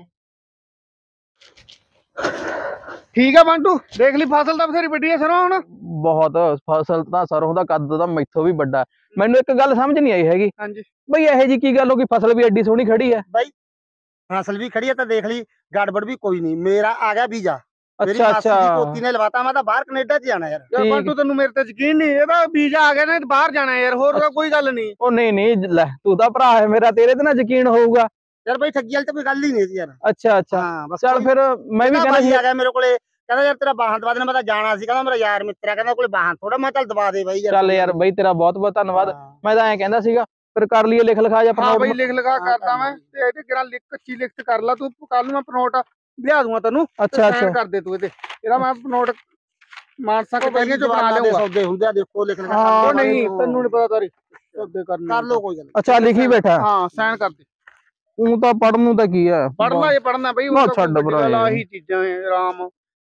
ਠੀਕ ਆ ਬੰਟੂ, ਦੇਖ ਲਈ ਫਸਲ ਤਾਂ ਬਥੇਰੀ ਵੱਡੀ ਹੈ ਸਰੋਂ ਹੁਣ। ਬਹੁਤ ਫਸਲ ਤਾਂ ਸਰੋਂ ਦਾ ਕੱਦ ਤਾਂ ਮੈਥੋਂ ਵੀ ਵੱਡਾ। ਮੈਨੂੰ ਇੱਕ ਗੱਲ ਸਮਝ ਨਹੀਂ ਆਈ ਹੈਗੀ, ਹਾਂਜੀ ਬਈ ਇਹੋ ਜੀ ਕੀ ਗੱਲ ਹੋ ਗਈ, ਫਸਲ ਵੀ ਐਡੀ ਸੋਹਣੀ ਖੜੀ ਹੈ। ਫਸਲ ਵੀ ਖੜੀ ਹੈ ਤਾਂ ਦੇਖ ਲਈ, ਗੜਬੜ ਵੀ ਕੋਈ ਨਹੀਂ। ਮੇਰਾ ਆ ਗਿਆ ਵੀਜ਼ਾ, ਮੇਰੀ ਅੱਛਾ ਮਾਸੀ ਦੀ ਪੋਤੀ ਨੇ ਲਵਾਤਾ। ਮੈਂ ਤਾਂ ਬਾਹਰ ਕੈਨੇਡਾ 'ਚ ਜਾਣਾ ਯਾਰ। ਯਾਰ ਬੰਟੂ ਤੈਨੂੰ ਮੇਰੇ ਤੇ ਯਕੀਨ ਨਹੀਂ? ਇਹਦਾ ਵੀਜ਼ਾ ਆ ਗਿਆ ਨਾ, ਬਾਹਰ ਜਾਣਾ ਯਾਰ, ਹੋਰ ਤਾਂ ਕੋਈ ਗੱਲ ਨਹੀਂ। ਉਹ ਨਹੀਂ ਲੈ, ਤੂੰ ਤਾਂ ਭਰਾ ਹੈ ਮੇਰਾ, ਤੇਰੇ ਤੇ ਨਾ ਯਕੀਨ ਹੋਊਗਾ। ਯਾਰ ਬਈ ਠੱਗੀ ਵਾਲੀ ਤਾਂ ਕੋਈ ਗੱਲ ਹੀ ਨਹੀਂ ਸੀ ਯਾਰ। ਅੱਛਾ ਹਾਂ ਬਸ ਚੱਲ ਫਿਰ ਮੈਂ ਵੀ ਕਹਿੰਦਾ ਸੀ। ਆ ਗਿਆ ਮੇਰੇ ਕੋਲੇ, ਕਹਿੰਦਾ ਯਾਰ ਤੇਰਾ ਵਾਹਨ ਦਵਾ ਦੇਣਾ। ਮੈਂ ਤਾਂ ਜਾਣਾ ਸੀ, ਕਹਿੰਦਾ ਮੇਰਾ ਯਾਰ ਮਿੱਤਰ ਆ, ਕਹਿੰਦਾ ਕੋਲੇ ਵਾਹਨ ਥੋੜਾ। ਮੈਂ ਚੱਲ ਦਵਾ ਦੇ ਬਾਈ ਯਾਰ। ਚੱਲ ਯਾਰ ਬਈ ਤੇਰਾ ਬਹੁਤ ਬਹੁਤ ਧੰਨਵਾਦ। ਮੈਂ ਤਾਂ ਐਂ ਕਹਿੰਦਾ ਸੀਗਾ, ਫਿਰ ਕਰ ਲਈਏ ਲਿਖ ਲਿਖਾ ਜਾਂ ਹਾਂ ਬਈ ਲਿਖ ਲਿਖਾ ਕਰਦਾ ਮੈਂ, ਤੇ ਇਹਦੇ ਕਿਹੜਾ ਕੱਚੀ ਲਿਖਤ ਕਰ ਲਾ ਤੂੰ। ਕੱਲ ਨੂੰ ਮੈਂ ਪਨੋਟ ਲਿਆ ਦੂੰਗਾ ਤੈਨੂੰ। ਅੱਛਾ ਕਰ ਦੇ ਤੂੰ ਇਹਦਾ ਮੈਂ ਪਨੋਟ ਮਾਨਸਾ ਕਚਹਿਰੀਆਂ ਚੋਂ ਬਣਾ ਲਿਆਉਂਗਾ। ਸੌਦੇ ਹੁੰਦੇ ਆ, ਦੇਖੋ ਲਿਖ ਲਿਖਾ। ਉਹ ਨਹੀਂ ਤੈਨੂੰ ਨਹੀਂ ਪਤਾ ਤਾਰੀ ਸੌਦੇ ਕਰਨੇ। ਕਰ ਲੋ ਕੋਈ ਗੱਲ। ਅੱਛਾ ਲਿਖੀ ਬੈਠਾ। ਹਾਂ ਸਾਈਨ ਕਰ ਦੇ। ਤੂੰ ਤਾਂ ਪੜਨ ਨੂੰ ਤਾਂ ਕੀ ਹੈ, ਪੜਨਾ ਜੇ ਪੜਨਾ ਬਈ, ਛੱਡ ਭਰਾ ਆਹੀ ਚੀਜ਼ਾਂ ਆਰਾਮ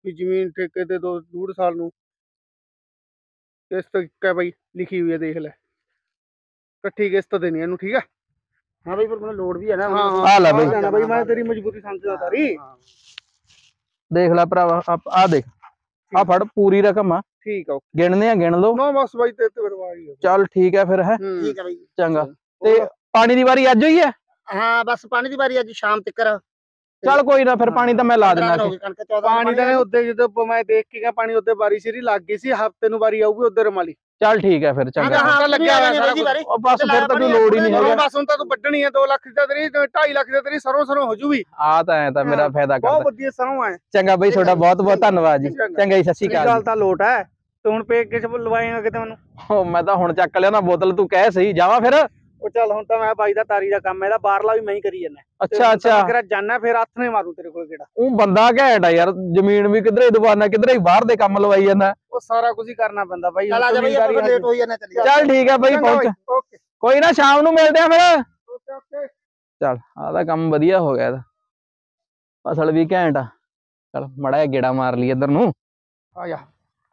ਵੀ ਜ਼ਮੀਨ ਠੇਕੇ ਤੇ 2.5 ਸਾਲ ਨੂੰ ਕਿਸ਼ਤ ਇੱਕ ਹੈ ਬਾਈ, ਲਿਖੀ ਹੋਈ ਹੈ, ਦੇਖ ਲੈ, ਇਕੱਠੀ ਕਿਸ਼ਤ ਦੇਣੀ ਇਹਨੂੰ, ਠੀਕ ਹੈ। ਹਾਂ ਬਈ, ਫਿਰ ਮੈਨੂੰ ਲੋੜ ਵੀ ਹੈ ਨਾ। ਹਾਂ ਆ ਲੈ ਬਈ। ਜਾਣਾ ਬਾਈ, ਮੈਂ ਤੇਰੀ ਮਜਬੂਰੀ ਸਮਝਦਾ ਤਾਰੀ। ਦੇਖ ਲੈ ਭਰਾਵਾ, ਆ ਦੇਖ, ਆ ਫੜ ਪੂਰੀ ਰਕਮ ਆ, ਠੀਕ ਆ, ਗਿਣਨੇ ਆ, ਗਿਣ ਲਓ। ਨਾ ਬਸ ਬਾਈ ਤੇ ਪਰਵਾਹੀ ਹੈ। ਚੱਲ ਠੀਕ ਹੈ ਫਿਰ, ਹੈ ਠੀਕ ਹੈ ਬਈ। ਚੰਗਾ। ਤੇ ਪਾਣੀ ਦੀ ਵਾਰੀ ਅੱਜ ਹੋਈ ਹੈ? ਹਾਂ ਬਸ ਪਾਣੀ ਦੀ ਵਾਰੀ ਅੱਜ ਸ਼ਾਮ ਤੱਕ। ਚੱਲ ਕੋਈ ਨਾ, ਫਿਰ ਪਾਣੀ ਤਾਂ ਮੈਂ ਲਾ ਦੇਣਾ। ਪਾਣੀ ਤਾਂ ਉੱਤੇ ਜਦੋਂ ਮੈਂ ਦੇਖ ਕੇ ਗਿਆ ਪਾਣੀ ਉੱਤੇ ਬਾਰੀ ਸ਼ਰੀ ਲੱਗ ਗਈ ਸੀ, ਹਫਤੇ ਨੂੰ ਵਾਰੀ ਆਊਗੀ ਉੱਧਰ ਰਮਾਲੀ। ਚੱਲ ਠੀਕ ਹੈ ਫਿਰ, ਚੰਗਾ। ਹਾਂ ਲੱਗਿਆ ਹੋਇਆ ਸਾਰਾ ਕੁਝ। ਉਹ ਬਸ ਫਿਰ ਤਾਂ ਕੋਈ ਲੋੜ ਹੀ ਨਹੀਂ ਹੈਗਾ। ਬਸ ਹੁਣ ਤਾਂ ਤੂੰ ਵੱਢਣੀ ਹੈ, 2 ਲੱਖ ਦੀ ਤੇਰੀ 2.5 ਲੱਖ ਦੀ ਤੇਰੀ ਸਰੋਂ ਹੋ ਜੂਗੀ। ਆ ਤਾਂ ਐ ਤਾਂ ਮੇਰਾ ਫਾਇਦਾ ਬਹੁਤ ਕਰਦਾ। ਵਧੀਆ ਸਰੋਂ ਹੈ। ਚੰਗਾ ਬਈ, ਤੁਹਾਡਾ ਬਹੁਤ ਬਹੁਤ ਧੰਨਵਾਦ ਜੀ। ਚੰਗਾ ਜੀ, ਸਤਿ ਸ਼੍ਰੀ ਅਕਾਲ। ਗੱਲ ਤਾਂ ਲੋਟ ਹੈ, ਤੂੰ ਹੁਣ ਪੇ ਕਿਸ ਲਵਾਏਗਾ ਕਿਤੇ ਮੈਨੂੰ? ਉਹ ਮੈਂ ਤਾਂ ਹੁਣ ਚੱਕ ਲਿਆ ਨਾ ਬੋਤਲ, ਤੂੰ ਕਹਿ ਸਹੀ ਜਾਵਾਂ ਫਿਰ। ਉਹ ਚੱਲ ਹੁਣ ਤਾਂ ਮੈਂ ਬਾਈ ਦਾ ਤਾਰੀ ਦਾ ਕੰਮ, ਇਹਦਾ ਬਾਹਰਲਾ ਵੀ ਮੈਂ ਹੀ ਕਰੀ ਜਾਂਦਾ। ਅੱਛਾ ਤੇਰਾ ਜਾਨਾ ਫਿਰ ਹੱਥ ਨੇ ਮਾਰੂ ਤੇਰੇ ਕੋਲ ਕਿਹੜਾ। ਉਹ ਬੰਦਾ ਘੈਂਟ ਆ ਯਾਰ, ਜ਼ਮੀਨ ਵੀ ਕਿਧਰੇ ਦਵਾਨਾ, ਕਿਧਰੇ ਹੀ ਬਾਹਰ ਦੇ ਕੰਮ ਲਵਾਈ ਜਾਂਦਾ। ਉਹ ਸਾਰਾ ਕੁਝ ਹੀ ਕਰਨਾ ਪੈਂਦਾ ਬਾਈ। ਚੱਲ ਆ ਜਾ ਬਈ, ਆਪਾਂ ਲੇਟ ਹੋਈ ਜਾਂਦੇ, ਚੱਲੀਏ। ਚੱਲ ਠੀਕ ਹੈ ਬਈ, ਪਹੁੰਚ। ਓਕੇ ਕੋਈ ਨਾ, ਸ਼ਾਮ ਨੂੰ ਮਿਲਦੇ ਆ ਫਿਰ। ਓਕੇ। ਚੱਲ, ਆਹ ਤਾਂ ਕੰਮ ਵਧੀਆ ਹੋ ਗਿਆ ਇਹਦਾ, ਫਸਲ ਵੀ ਘੈਂਟ ਆ। ਚੱਲ ਮੜਾ ਜਿਹਾ ਗੇੜਾ ਮਾਰ ਲਈ ਇੱਧਰ ਨੂੰ। ਆ ਜਾ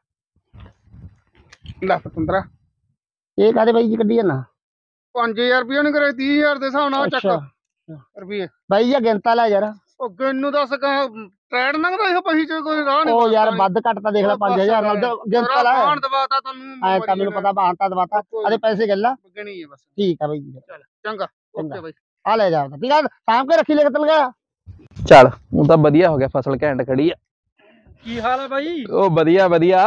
ਲੈ ਪਤੰਦਰਾ, ਇਹ ਕਾਦੇ ਬਾਈ ਜੀ ਕੱਢੀ ਜਾਣਾ? 5000 ਰੁਪਏ ਨਹੀਂ ਕਰੇ, 30,000 ਦੇ ਹਿਸਾਬ ਨਾਲ ਚੱਕ ਰੁਪਏ। ਬਾਈ ਜੀ ਗਿਣਤਾ ਲੈ ਯਾਰ। ਉਹ ਗਿਣਨੂੰ ਦੱਸ ਟ੍ਰੈਡ ਲੰਘਦਾ ਇਹ ਪਹੀ ਚ ਕੋਈ ਰਾਹ ਨਹੀਂ। ਉਹ ਯਾਰ ਵੱਧ ਘੱਟ ਤਾਂ ਦੇਖ ਲੈ, 5000 ਨਾਲ ਗਿਣਤਾ ਲੈ। ਬਾਣ ਦਵਾਤਾ ਤੈਨੂੰ, ਐ ਤਾਂ ਮੈਨੂੰ ਪਤਾ, ਬਾਣ ਤਾਂ ਦਵਾਤਾ। ਆਦੇ ਪੈਸੇ ਗੱਲਾਂ ਗਿਣੀ ਹੈ ਬਸ। ਠੀਕ ਆ ਬਾਈ ਜੀ, ਚੱਲ ਚੰਗਾ, ਓਕੇ ਬਾਈ। ਆ ਲੈ ਜਾ, ਠੀਕ ਆ, ਸ਼ਾਮ ਕੇ ਰੱਖੀ ਲੈ ਕੇ ਚਲ ਗਿਆ। ਚੱਲ, ਉਹ ਤਾਂ ਵਧੀਆ ਹੋ ਗਿਆ, ਫਸਲ ਘੈਂਟ ਖੜੀ ਆ। ਕੀ ਹਾਲ ਹੈ ਬਾਈ? ਉਹ ਵਧੀਆ ਵਧੀਆ।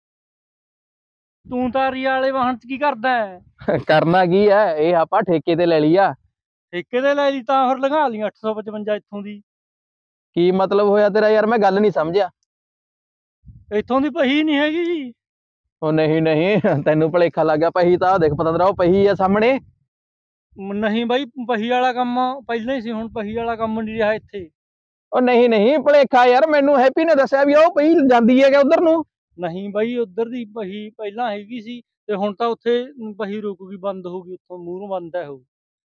ਤੂੰ ਤਾਰੀ ਵਾਲੇ ਵਾਹਨ ਚ ਕੀ ਕਰਦਾ ਹੈ? ਕਰਨਾ ਕੀ ਹੈ, ਇਹ ਆਪਾਂ ਠੇਕੇ ਤੇ ਲੈ ਲਈ ਆ। ਠੇਕੇ ਤੇ ਲੈ ਲਈ ਤਾਂ ਫਿਰ ਲੰਘਾ ਲਈ 855 ਇੱਥੋਂ ਦੀ। ਕੀ ਮਤਲਬ ਹੋਇਆ ਤੇਰਾ ਯਾਰ, ਮੈਂ ਗੱਲ ਨਹੀਂ ਸਮਝਿਆ। ਇੱਥੋਂ ਦੀ ਪਹੀ ਨਹੀਂ ਹੈਗੀ ਜੀ। ਉਹ ਨਹੀਂ ਨਹੀਂ, ਤੈਨੂੰ ਭੁਲੇਖਾ ਲੱਗ ਗਿਆ। ਪਹੀ ਤਾਂ ਦੇਖ ਪਤੰਦਰਾ, ਉਹ ਪਹੀ ਆ ਸਾਹਮਣੇ। ਨਹੀਂ ਬਾਈ, ਪਹੀ ਵਾਲਾ ਕੰਮ ਪਹਿਲਾਂ ਹੀ ਸੀ, ਹੁਣ ਪਹੀ ਵਾਲਾ ਕੰਮ ਨਹੀਂ ਰਿਹਾ ਇੱਥੇ। ਉਹ ਨਹੀਂ ਨਹੀਂ, ਭੁਲੇਖਾ ਯਾਰ, ਮੈਨੂੰ ਹੈਪੀ ਨੇ ਦੱਸਿਆ ਵੀ ਉਹ ਪਹੀ ਜਾਂਦੀ ਹੈਗਾ ਉਧਰ ਨੂੰ। ਨਹੀਂ ਬਾਈ, ਉਧਰ ਦੀ ਪਹੀ ਪਹਿਲਾਂ ਹੈਗੀ ਸੀ ਤੇ ਹੁਣ ਤਾਂ ਉੱਥੇ ਪਹੀ ਰੁਕ ਗਈ, ਬੰਦ ਹੋ ਗਈ, ਉੱਥੋਂ ਮੂਹਰੋਂ ਬੰਦ ਹੈ ਉਹ।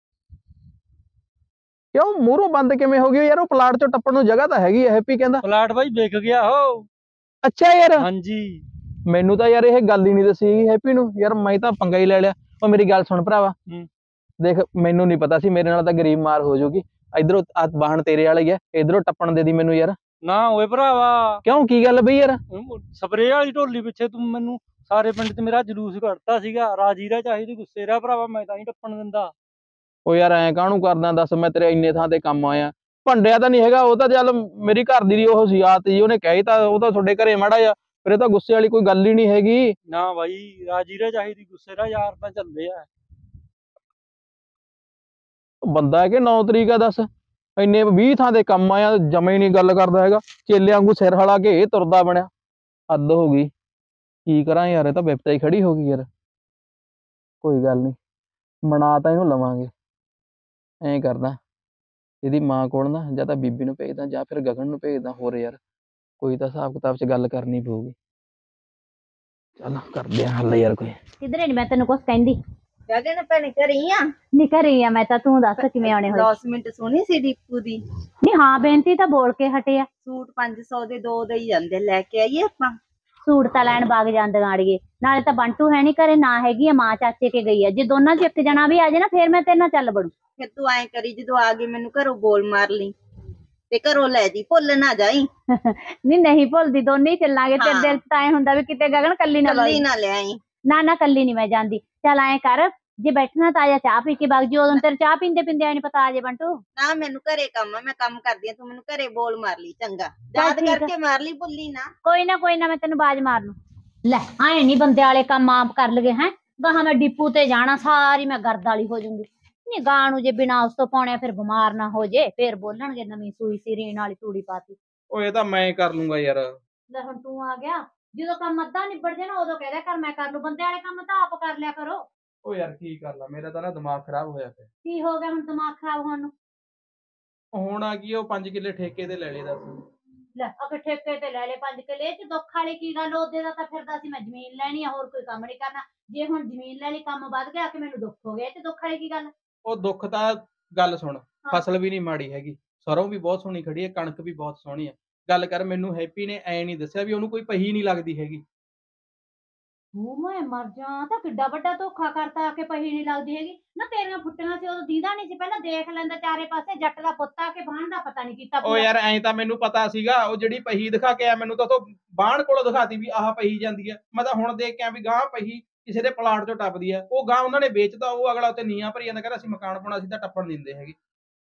ਕਿਉਂ ਮੂਹਰੋਂ ਬੰਦ ਕਿਵੇਂ ਹੋ ਗਈ ਯਾਰ? ਉਹ ਪਲਾਟ ਚੋਂ ਟੱਪਣ ਨੂੰ ਜਗ੍ਹਾ ਤਾਂ ਹੈਗੀ ਹੈ, ਹੈਪੀ ਕਹਿੰਦਾ। ਪਲਾਟ ਬਾਈ ਵਿਕ ਗਿਆ ਉਹ। ਅੱਛਾ ਯਾਰ, ਹਾਂਜੀ। ਮੈਨੂੰ ਤਾਂ ਯਾਰ ਇਹ ਗੱਲ ਹੀ ਨਹੀਂ ਦੱਸੀ ਹੈਪੀ ਨੂੰ ਯਾਰ, ਮੈਂ ਤਾਂ ਪੰਗਾ ਹੀ ਲੈ ਲਿਆ। ਉਹ ਮੇਰੀ ਗੱਲ ਸੁਣ ਭਰਾਵਾ, ਦੇਖ ਮੈਨੂੰ ਨਹੀਂ ਪਤਾ ਸੀ, ਮੇਰੇ ਨਾਲ ਤਾਂ ਗਰੀਬ ਮਾਰ ਹੋ ਜਾਊਗੀ। ਇਧਰੋਂ ਵਾਹਣ ਤੇਰੇ ਵਾਲਾ ਹੀ ਹੈ, ਇਧਰੋਂ ਟੱਪਣ ਦੇ ਦੀ ਮੈਨੂੰ ਯਾਰ। ਨਾ ਓਏ ਭਰਾਵਾ, ਕਿਉਂ, ਕੀ ਗੱਲ ਬਈ ਯਾਰ? ਸਪਰੇਅ ਵਾਲੀ ਢੋਲੀ ਪਿੱਛੇ ਤੂੰ ਮੈਨੂੰ ਸਾਰੇ ਪਿੰਡ 'ਚ ਮੇਰਾ ਜਲੂਸ ਕੱਢਤਾ ਸੀਗਾ। ਰਾਜੀ ਦਾ ਚਾਹੀਦੀ ਗੁੱਸੇ ਦਾ ਭਰਾਵਾ, ਮੈਂ ਤਾਂ ਹੀ ਟੱਪਣ ਦਿੰਦਾ। ਉਹ ਯਾਰ ਐਂ ਕਾਹਨੂੰ ਕਰਦਾ ਦੱਸ, ਮੈਂ ਤੇਰੇ ਇੰਨੇ ਥਾਂ ਤੇ ਕੰਮ ਆਇਆ। ਭੰਡਿਆ ਤਾਂ ਨਹੀਂ ਹੈਗਾ, ਉਹ ਤਾਂ ਚੱਲ ਮੇਰੀ ਘਰ ਦੀ ਉਹ ਸੀ ਆਦਤ ਜੀ, ਉਹਨੇ ਕਹਿ ਤਾਂ ਉਹ ਤਾਂ ਤੁਹਾਡੇ ਘਰੇ ਮਾੜਾ ਜਾ, ਫਿਰ ਇਹ ਤਾਂ ਗੁੱਸੇ ਵਾਲੀ ਕੋਈ ਗੱਲ ਹੀ ਨਹੀਂ ਹੈਗੀ। ਨਾ ਬਾਈ, ਰਾਜੀ ਦਾ ਚਾਹੀਦੀ ਗੁੱਸੇ ਦਾ, ਯਾਰ ਤਾਂ ਚੱਲਦੇ ਆ। ਬੰਦਾ ਹੈ ਕਿ 9 ਤਰੀਕ ਆ ਦੱਸ, ਇੰਨੇ 20 ਥਾਂ ਤੇ ਕੰਮ ਆਇਆ, ਜਮਾ ਹੀ ਨਹੀਂ ਗੱਲ ਕਰਦਾ ਹੈਗਾ। ਚੇਲਿਆਂ ਵਾਂਗੂ ਸਿਰ ਹਲਾ ਕੇ ਇਹ ਤੁਰਦਾ ਬਣਿਆ, ਹੱਦ ਹੋ ਗਈ। ਕੀ ਕਰਾਂ ਯਾਰ, ਇਹ ਤਾਂ ਬਿਪਤਾ ਹੀ ਖੜੀ ਹੋ ਗਈ ਯਾਰ। ਕੋਈ ਗੱਲ ਨਹੀਂ, ਮਨਾ ਤਾਂ ਇਹਨੂੰ ਲਵਾਂਗੇ। ਐਂ ਕਰਦਾ, ਇਹਦੀ ਮਾਂ ਕੋਲ ਨਾ ਜਾਂ ਤਾਂ ਬੀਬੀ ਨੂੰ ਭੇਜਦਾ ਜਾਂ ਫਿਰ ਗਗਨ ਨੂੰ ਭੇਜਦਾ। ਹੋਰ ਯਾਰ ਕੋਈ ਤਾਂ ਹਿਸਾਬ ਕਿਤਾਬ 'ਚ ਗੱਲ ਕਰਨੀ ਪਊਗੀ। ਚੱਲ ਕਰਦੇ ਆ ਹੱਲ ਯਾਰ ਕੋਈ। ਕਿਧਰੇ ਨੀ ਮੈਂ ਤੈਨੂੰ ਕੁਛ ਕਹਿੰਦੀ। ਗਗਨ ਭੈਣੇ ਘਰੇ ਹੀ ਆ? ਨੀ ਘਰੇ ਆ ਮੈਂ ਤਾਂ, ਤੂੰ ਦੱਸ ਕਿਵੇਂ ਆਉਣੇ ਹੋਏ? 10 ਮਿੰਟ ਸੁਣੀ ਸੀ ਦੀਪੂ ਦੀ। ਨੀ ਹਾਂ, ਬੇਨਤੀ ਤਾਂ ਬੋਲ ਕੇ ਹਟਿਆ। ਸੂਟ 500 ਦੇ 2 ਦੇ ਹੀ ਜਾਂਦੇ, ਲੈ ਕੇ ਆਈਏ ਆਪਾਂ? ਸੂਟ ਤਾਂ ਲੈਣ ਬਾਗ ਜਾਂਦੀਆਂ ਆੜੀਏ, ਨਾਲੇ ਤਾਂ ਬੰਟੂ ਹੈ ਨੀ ਘਰੇ, ਨਾ ਹੈਗੀ ਆ ਮਾਂ ਚਾਚੇ ਕੇ ਗਈ ਆ। ਜੇ ਦੋਨਾਂ 'ਚ ਇੱਕ ਜਣਾ ਵੀ ਆ ਜਾਏ ਨਾ, ਫੇਰ ਮੈਂ ਤੇਰੇ ਨਾਲ ਚੱਲ ਬੜੂ। ਫਿਰ ਤੂੰ ਐਂ ਕਰੀ, ਜਦੋਂ ਆ ਗਈ ਮੈਨੂੰ ਘਰੋਂ ਬੋਲ ਮਾਰ ਲਈ ਤੇ ਘਰੋਂ ਲੈ ਜੀ, ਭੁੱਲ ਨਾ ਜਾਈ। ਨਹੀਂ ਭੁੱਲਦੀ, ਦੋਨੇ ਹੀ ਚੱਲਾਂਗੇ। ਤੇਰੇ ਦਿਲ 'ਚ ਤਾਂ ਐ ਹੁੰਦਾ ਵੀ ਕਿਤੇ ਗਗਨ ਕੱਲੀ ਨਾ ਕੱਲੀ ਨਾ ਲੈ ਆਈ। ਨਾ ਕੱਲੀ ਨੀ ਮੈਂ ਜਾਂਦੀ। ਚੱਲ ਐਂ ਕਰ, ਜੇ ਬੈਠਣਾ ਤਾਂ ਆਜਾ ਚਾਹ ਪੀ ਕੇ ਵਗ ਜੀ। ਉਦੋਂ ਤੇਰੇ ਚਾਹ ਪੀਂਦੇ ਪੀਂਦੇ ਐ ਨੀ ਪਤਾ ਆ ਜੇ ਬੰਟੂ। ਨਾ ਮੈਨੂੰ ਘਰੇ ਕੰਮ ਆ, ਮੈਂ ਕੰਮ ਕਰਦੀ ਆ, ਤੂੰ ਮੈਨੂੰ ਘਰੇ ਬੋਲ ਮਾਰ ਲਈ ਚੰਗਾ, ਯਾਦ ਕਰਕੇ ਮਾਰ ਲਈ, ਭੁੱਲੀ ਨਾ। ਕੋਈ ਨਾ ਮੈਂ ਤੈਨੂੰ ਬਾਜ ਮਾਰ ਲੂ। ਲੈ ਐ ਨੀ ਬੰਦੇ ਵਾਲੇ ਕੰਮ ਆਪ ਕਰ ਲਗੇ ਹੈ। ਗਾਹਾਂ ਮੈਂ ਡਿਪੂ ਤੇ ਜਾਣਾ, ਸਾਰੀ ਮੈਂ ਗਰਦ ਵਾਲੀ ਹੋ ਜੂੰਗੀ। ਨੀ ਗਾਂ ਨੂੰ ਜੇ ਬਿਨਾ ਉਸ ਤੋਂ ਪਾਉਣੇ ਫਿਰ ਬਿਮਾਰ ਨਾ ਹੋ ਜੇ, ਫੇਰ ਬੋਲਣਗੇ ਨਵੀਂ ਸੂਈ ਸੀ ਰੀਣ ਵਾਲੀ ਤੂੜੀ ਪਾਤੀ। ਉਹ ਇਹ ਤਾਂ ਮੈਂ ਕਰ ਲੂੰਗਾ ਯਾਰ। ਲੈ ਹੁਣ ਤੂੰ ਆ ਗਿਆ, ਜਦੋਂ ਕੰਮ ਅੱਧਾ ਨਿਬੜ ਜੇ ਨਾ ਉਦੋਂ ਕਹਿ ਦਿਆ ਕਰ ਮੈਂ ਕਰ ਲੂ। ਬੰਦੇ ਵਾਲੇ ਕੰਮ ਤਾਂ ਆਪ ਕਰ ਲਿਆ ਕਰੋ। ਉਹ ਯਾਰ ਕੀ ਕਰ ਲਾ, ਮੇਰਾ ਤਾਂ ਨਾ ਦਿਮਾਗ ਖਰਾਬ ਹੋਇਆ ਪਿਆ। ਕੀ ਹੋ ਗਿਆ ਹੁਣ ਦਿਮਾਗ ਖਰਾਬ ਹੋਣ ਨੂੰ? ਹੋਣਾ ਕੀ, ਉਹ 5 ਕਿੱਲੇ ਠੇਕੇ ਤੇ ਲੈ ਲਏ ਦੱਸ। ਲੈ ਅਗੇ ਠੇਕੇ ਤੇ ਲੈ ਲੈ 5 ਕਿੱਲੇ, ਇਹ ਚ ਦੁੱਖ ਵਾਲੀ ਕੀ ਗੱਲ? ਉਹਦੇ ਦਾ ਤਾਂ ਫਿਰਦਾ ਸੀ ਮੈਂ ਜ਼ਮੀਨ ਲੈਣੀ ਆ, ਹੋਰ ਕੋਈ ਕੰਮ ਨਹੀਂ ਕਰਨਾ। ਜੇ ਹੁਣ ਜ਼ਮੀਨ ਲੈ ਲਈ, ਕੰਮ ਵੱਧ ਗਿਆ ਕਿ ਮੈਨੂੰ ਦੁੱਖ ਹੋ ਗਿਆ, ਇਹ ਚ ਦੁੱਖ ਵਾਲੀ ਕੀ ਗੱਲ? ਉਹ ਦੁੱਖ ਤਾਂ ਗੱਲ ਸੁਣ, ਫਸਲ ਵੀ ਨਹੀਂ ਮਾੜੀ ਹੈਗੀ, ਸਰੋਂ ਵੀ ਬਹੁਤ ਸੋਹਣੀ ਖੜੀ ਹੈ, ਕਣਕ ਵੀ ਬਹੁਤ ਸੋਹਣੀ ਹੈ। ਗੱਲ ਕਰ। ਮੈਨੂੰ ਹੈਪੀ ਨੇ ਐ ਨਹੀਂ ਦੱਸਿਆ ਵੀ ਉਹਨੂੰ ਕੋਈ ਪਹੀ ਨਹੀਂ ਲੱਗਦੀ ਹੈਗੀ। ਮੈਂ ਮਰ ਜਾ, ਤਾਂ ਕਿੱਡਾ ਵੱਡਾ ਧੋਖਾ ਕਰਤਾ ਕਿ ਪਹੀ ਨਹੀਂ ਲੱਗਦੀ ਹੈਗੀ ਨਾ। ਤੇਰੀਆਂ ਫੁੱਟੀਆਂ ਸੀ ਉਦੋਂ ਦੀਦਾ ਨਹੀਂ ਸੀ, ਪਹਿਲਾਂ ਦੇਖ ਲੈਂਦਾ ਚਾਰੇ ਪਾਸੇ। ਜੱਟ ਦਾ ਪੁੱਤ ਆ ਕੇ ਬਾਣ ਦਾ ਪਤਾ ਨਹੀਂ ਕੀਤਾ ਉਹ ਯਾਰ ਐਂ ਤਾਂ ਮੈਨੂੰ ਪਤਾ ਸੀਗਾ, ਉਹ ਜਿਹੜੀ ਪਹੀ ਦਿਖਾ ਕੇ ਆ ਮੈਨੂੰ ਤਾਂ ਉਹ ਬਾਣ ਕੋਲੋਂ ਦਿਖਾਤੀ ਵੀ ਆਹ ਪਹੀ ਜਾਂਦੀ ਹੈ। ਮੈਂ ਤਾਂ ਹੁਣ ਦੇਖ ਕੇ ਆ ਵੀ ਗਾਂ ਪਹੀ ਕਿਸੇ ਦੇ ਪਲਾਟ ਚੋਂ ਟੱਪਦੀ ਹੈ। ਉਹ ਗਾਂ ਉਹਨਾਂ ਨੇ ਵੇਚਤਾ, ਉਹ ਅਗਲਾ ਉੱਤੇ ਨੀਆਂ ਭਰੀ ਜਾਂਦਾ, ਕਹਿੰਦਾ ਅਸੀਂ ਮਕਾਨ ਪਾਉਣਾ, ਅਸੀਂ ਤਾਂ ਟੱਪਣ ਦਿੰਦੇ ਹੈਗੇ।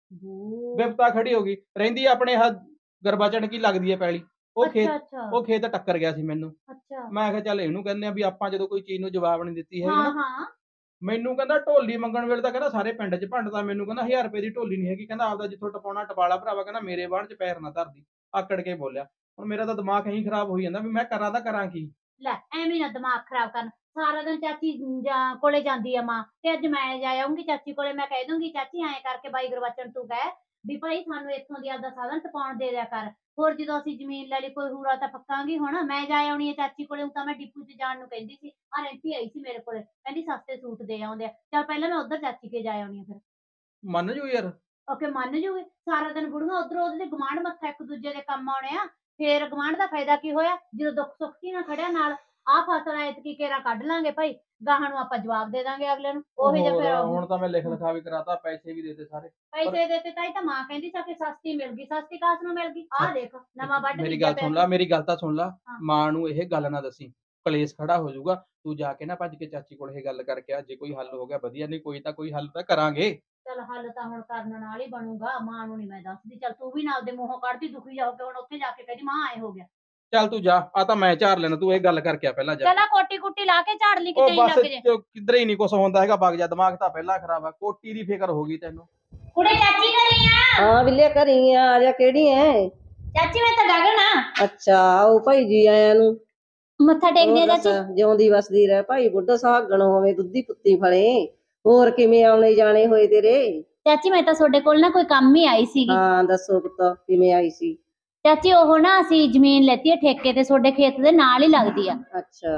ਬਿਪਤਾ ਖੜੀ ਹੋ ਗਈ। ਰਹਿੰਦੀ ਆਪਣੇ ਗਰਬਾਚਣ ਕੀ ਲੱਗਦੀ ਹੈ ਪੈਲੀ, ਉਹ ਖੇਤ ਟੱਕਰ ਗਿਆ ਸੀ ਮੈਨੂੰ। ਮੈਂ ਕਿਹਾ ਚੱਲ ਇਹਨੂੰ ਕਹਿੰਦੇ ਆ ਵੀ ਆਪਾਂ ਜਦੋਂ ਕੋਈ ਚੀਜ਼ ਨੂੰ ਜਵਾਬ ਨਹੀਂ ਦਿੱਤੀ ਹੈਗੀ ਨਾ। ਮੈਨੂੰ ਕਹਿੰਦਾ ਢੋਲੀ ਮੰਗਣ ਵੇਲੇ ਤਾਂ ਕਹਿੰਦਾ ਸਾਰੇ ਪਿੰਡ 'ਚ ਭੰਡਦਾ। ਮੈਨੂੰ ਕਹਿੰਦਾ 1000 ਰੁਪਏ ਦੀ ਢੋਲੀ ਨਹੀਂ ਹੈਗੀ, ਕਹਿੰਦਾ ਆਪਦਾ ਜਿੱਥੋਂ ਟਪਾਉਣਾ ਟਪਾਲਾ ਭਰਾਵਾ, ਕਹਿੰਦਾ ਮੇਰੇ ਬਾਣ 'ਚ ਪੈਰ ਨਾ ਧਰਦੀ। ਆਕੜ ਕੇ ਬੋਲਿਆ। ਹੁਣ ਮੇਰਾ ਤਾਂ ਦਿਮਾਗ ਇਹੀ ਖਰਾਬ ਹੋਈ ਜਾਂਦਾ ਵੀ ਮੈਂ ਕਰਾਂ ਤਾਂ ਕਰਾਂ ਕੀ। ਲੈ ਐਵੇਂ ਨਾ ਦਿਮਾਗ ਖਰਾਬ ਕਰਨ। ਸਾਰਾ ਦਿਨ ਚਾਚੀ ਕੋਲੇ ਜਾਂਦੀ ਆ ਮਾਂ, ਤੇ ਅੱਜ ਮੈਂ ਜਾ ਆਉਂਗੀ ਚਾਚੀ ਕੋਲੇ। ਮੈਂ ਕਹਿ ਦੂੰਗੀ ਚਾਚੀ ਐਂ ਕਰਕੇ ਬਾਈ ਗੁਰਬਚਨ ਤੂੰ ਕਹਿ ਵੀ ਭਾਈ ਸਾਨੂੰ ਇੱਥੋਂ ਦੀ ਆਪਦਾ ਸਾਧਨ ਟਪਾਉਣ ਦੇ ਦਿਆ ਕਰ। ਹੋਰ ਜਦੋਂ ਅਸੀਂ ਜ਼ਮੀਨ ਲੈ ਲਈ ਕੋਈ ਹੂਰਾ ਤਾਂ ਪੱਕਾਂਗੀ। ਹੁਣ ਮੈਂ ਜਾ ਆਉਣੀ ਆ ਚਾਚੀ ਕੋਲੇ। ਤਾਂ ਮੈਂ ਡਿਪੂ 'ਚ ਜਾਣ ਨੂੰ ਕਹਿੰਦੀ ਸੀ। ਆ ਰੈਂਪੀ ਆਈ ਸੀ ਮੇਰੇ ਕੋਲੇ, ਕਹਿੰਦੀ ਸਸਤੇ ਸੂਟ ਦੇ ਆਉਂਦੇ ਆ। ਚੱਲ ਪਹਿਲਾਂ ਮੈਂ ਉੱਧਰ ਚਾਚੀ ਕੇ ਜਾ ਆਉਣੀ ਆ। ਫਿਰ ਮੰਨ ਜੂ ਯਾਰ? ਓਕੇ ਮੰਨ ਜੂਗੀ। ਸਾਰਾ ਦਿਨ ਬੁੜੀਆਂ ਉਧਰੋਂ ਉਹਦੇ ਗਵਾਂਢ ਮੱਥਾ ਇੱਕ ਦੂਜੇ ਦੇ ਕੰਮ ਆਉਣੇ ਆ। ਫੇਰ ਗਵਾਂਢ ਦਾ ਫਾਇਦਾ ਕੀ ਹੋਇਆ ਜਦੋਂ ਦੁੱਖ ਸੁੱਖ ਕੀ ਨਾ ਖੜਿਆ ਨਾਲ। ਆਹ ਫਸਲ ਐਤਕੀ ਕੇਰਾ ਕੱਢ ਲਾਂਗੇ ਭਾਈ, ਗਾਹਾਂ ਨੂੰ ਆਪਾਂ ਜਵਾਬ ਦੇ ਦਾਂਗੇ ਅਗਲੇ ਨੂੰ। ਉਹੀ ਜਿਹਾ ਫਿਰ ਹੁਣ ਤਾਂ ਮੈਂ ਲਿਖ ਲਿਖਾ ਵੀ ਕਰਾਤਾ, ਪੈਸੇ ਵੀ ਦੇਤੇ ਸਾਰੇ। ਪੈਸੇ ਦੇਤੇ ਤਾਂ ਹੀ ਤਾਂ ਮਾਂ ਕਹਿੰਦੀ ਸੀ ਕਿ ਸਸਤੀ ਮਿਲ ਗਈ। ਸਸਤੀ ਕਾਸ ਨੂੰ ਮਿਲ ਗਈ? ਆਹ ਦੇਖ ਨਵਾਂ ਵੱਢ। ਮੇਰੀ ਗੱਲ ਸੁਣ ਲਾ, ਮੇਰੀ ਗੱਲ ਤਾਂ ਸੁਣ ਲਾ। ਮਾਂ ਨੂੰ ਇਹ ਗੱਲ ਨਾ ਦੱਸੀ, ਕਲੇਸ਼ ਖੜਾ ਹੋ ਜਾਊਗਾ। ਤੂੰ ਜਾ ਕੇ ਨਾ ਭੱਜ ਕੇ ਚਾਚੀ ਕੋਲ ਇਹ ਗੱਲ ਕਰਕੇ ਆ। ਜੇ ਕੋਈ ਹੱਲ ਹੋ ਗਿਆ ਵਧੀਆ, ਨਹੀਂ ਕੋਈ ਤਾਂ ਕੋਈ ਹੱਲ ਤਾਂ ਕਰਾਂਗੇ। ਚੱਲ ਹੱਲ ਤਾਂ ਹੁਣ ਕਰਨ ਨਾਲ ਹੀ ਬਣੂਗਾ। ਮਾਂ ਨੂੰ ਨਹੀਂ ਮੈਂ ਦੱਸਦੀ। ਚੱਲ ਤੂੰ ਵੀ ਨਾਲ ਦੇ ਮੂੰਹੋਂ ਕੱਢਦੀ ਦੁਖੀ ਜਾ ਕੇ। ਹੁਣ ਉੱਥੇ ਜਾ ਕੇ ਕਹਿੰਦੀ ਮਾਂ ਆਏ ਹੋ ਗਿਆ। ਚੱਲ ਤੂੰ ਜਾ, ਆ ਤਾਂ ਮੈਂ ਝਾੜ ਲੈਣਾ, ਤੂੰ ਇਹ ਗੱਲ ਕਰਕੇ ਆ ਪਹਿਲਾਂ ਜਾ। ਚੱਲ ਕੋਟੀ ਕੁੱਟੀ ਲਾ ਕੇ ਝਾੜ ਲਈ ਉਹ ਕਿਤੇ ਬਸ ਲੱਗ ਜੇ। ਕਿਧਰੇ ਹੀ ਨਹੀਂ ਕੁਛ ਹੁੰਦਾ ਹੈਗਾ, ਵਗ ਜਾ। ਦਿਮਾਗ ਤਾਂ ਪਹਿਲਾਂ ਖਰਾਬ ਆ, ਕੋਟੀ ਦੀ ਫਿਕਰ ਹੋ ਗਈ ਤੈਨੂੰ। ਕੁੜੇ ਚਾਚੀ ਘਰੀ ਆ? ਹਾਂ ਬਿੱਲੇ ਘਰੀ ਆ ਜਾ। ਕਿਹੜੀ ਐ? ਚਾਚੀ ਮੈਂ ਤਾਂ ਗਗਨ ਆ। ਅੱਛਾ ਆਓ ਭਾਈ ਜੀ ਆਇਆਂ ਨੂੰ। ਮੱਥਾ ਟੇਕਦੇ ਚਾਚੀ। ਜਿਉਂਦੀ ਵਸਦੀ ਰਹਿ ਭਾਈ, ਬੁੱਢਾ ਸਾਗਣ ਹੋਵੇ, ਦੁੱਧੀ ਪੁੱਤੀ ਫਲੇ। ਹੋਰ ਕਿਵੇਂ ਆਉਣੇ ਜਾਣੇ ਹੋਏ ਤੇਰੇ? ਚਾਚੀ ਮੈਂ ਤਾਂ ਤੁਹਾਡੇ ਕੋਲ ਨਾ ਕੋਈ ਕੰਮ ਹੀ ਆਈ ਸੀਗੀ। ਹਾਂ ਦੱਸੋ ਪੁੱਤ ਕਿਵੇਂ ਆਈ ਸੀ? ਚਾਚੀ ਉਹ ਨਾ ਅਸੀਂ ਜ਼ਮੀਨ ਲੈਤੀ ਹੈ ਠੇਕੇ ਤੇ, ਤੁਹਾਡੇ ਖੇਤ ਦੇ ਨਾਲ ਹੀ ਲੱਗਦੀ ਆ। ਅੱਛਾ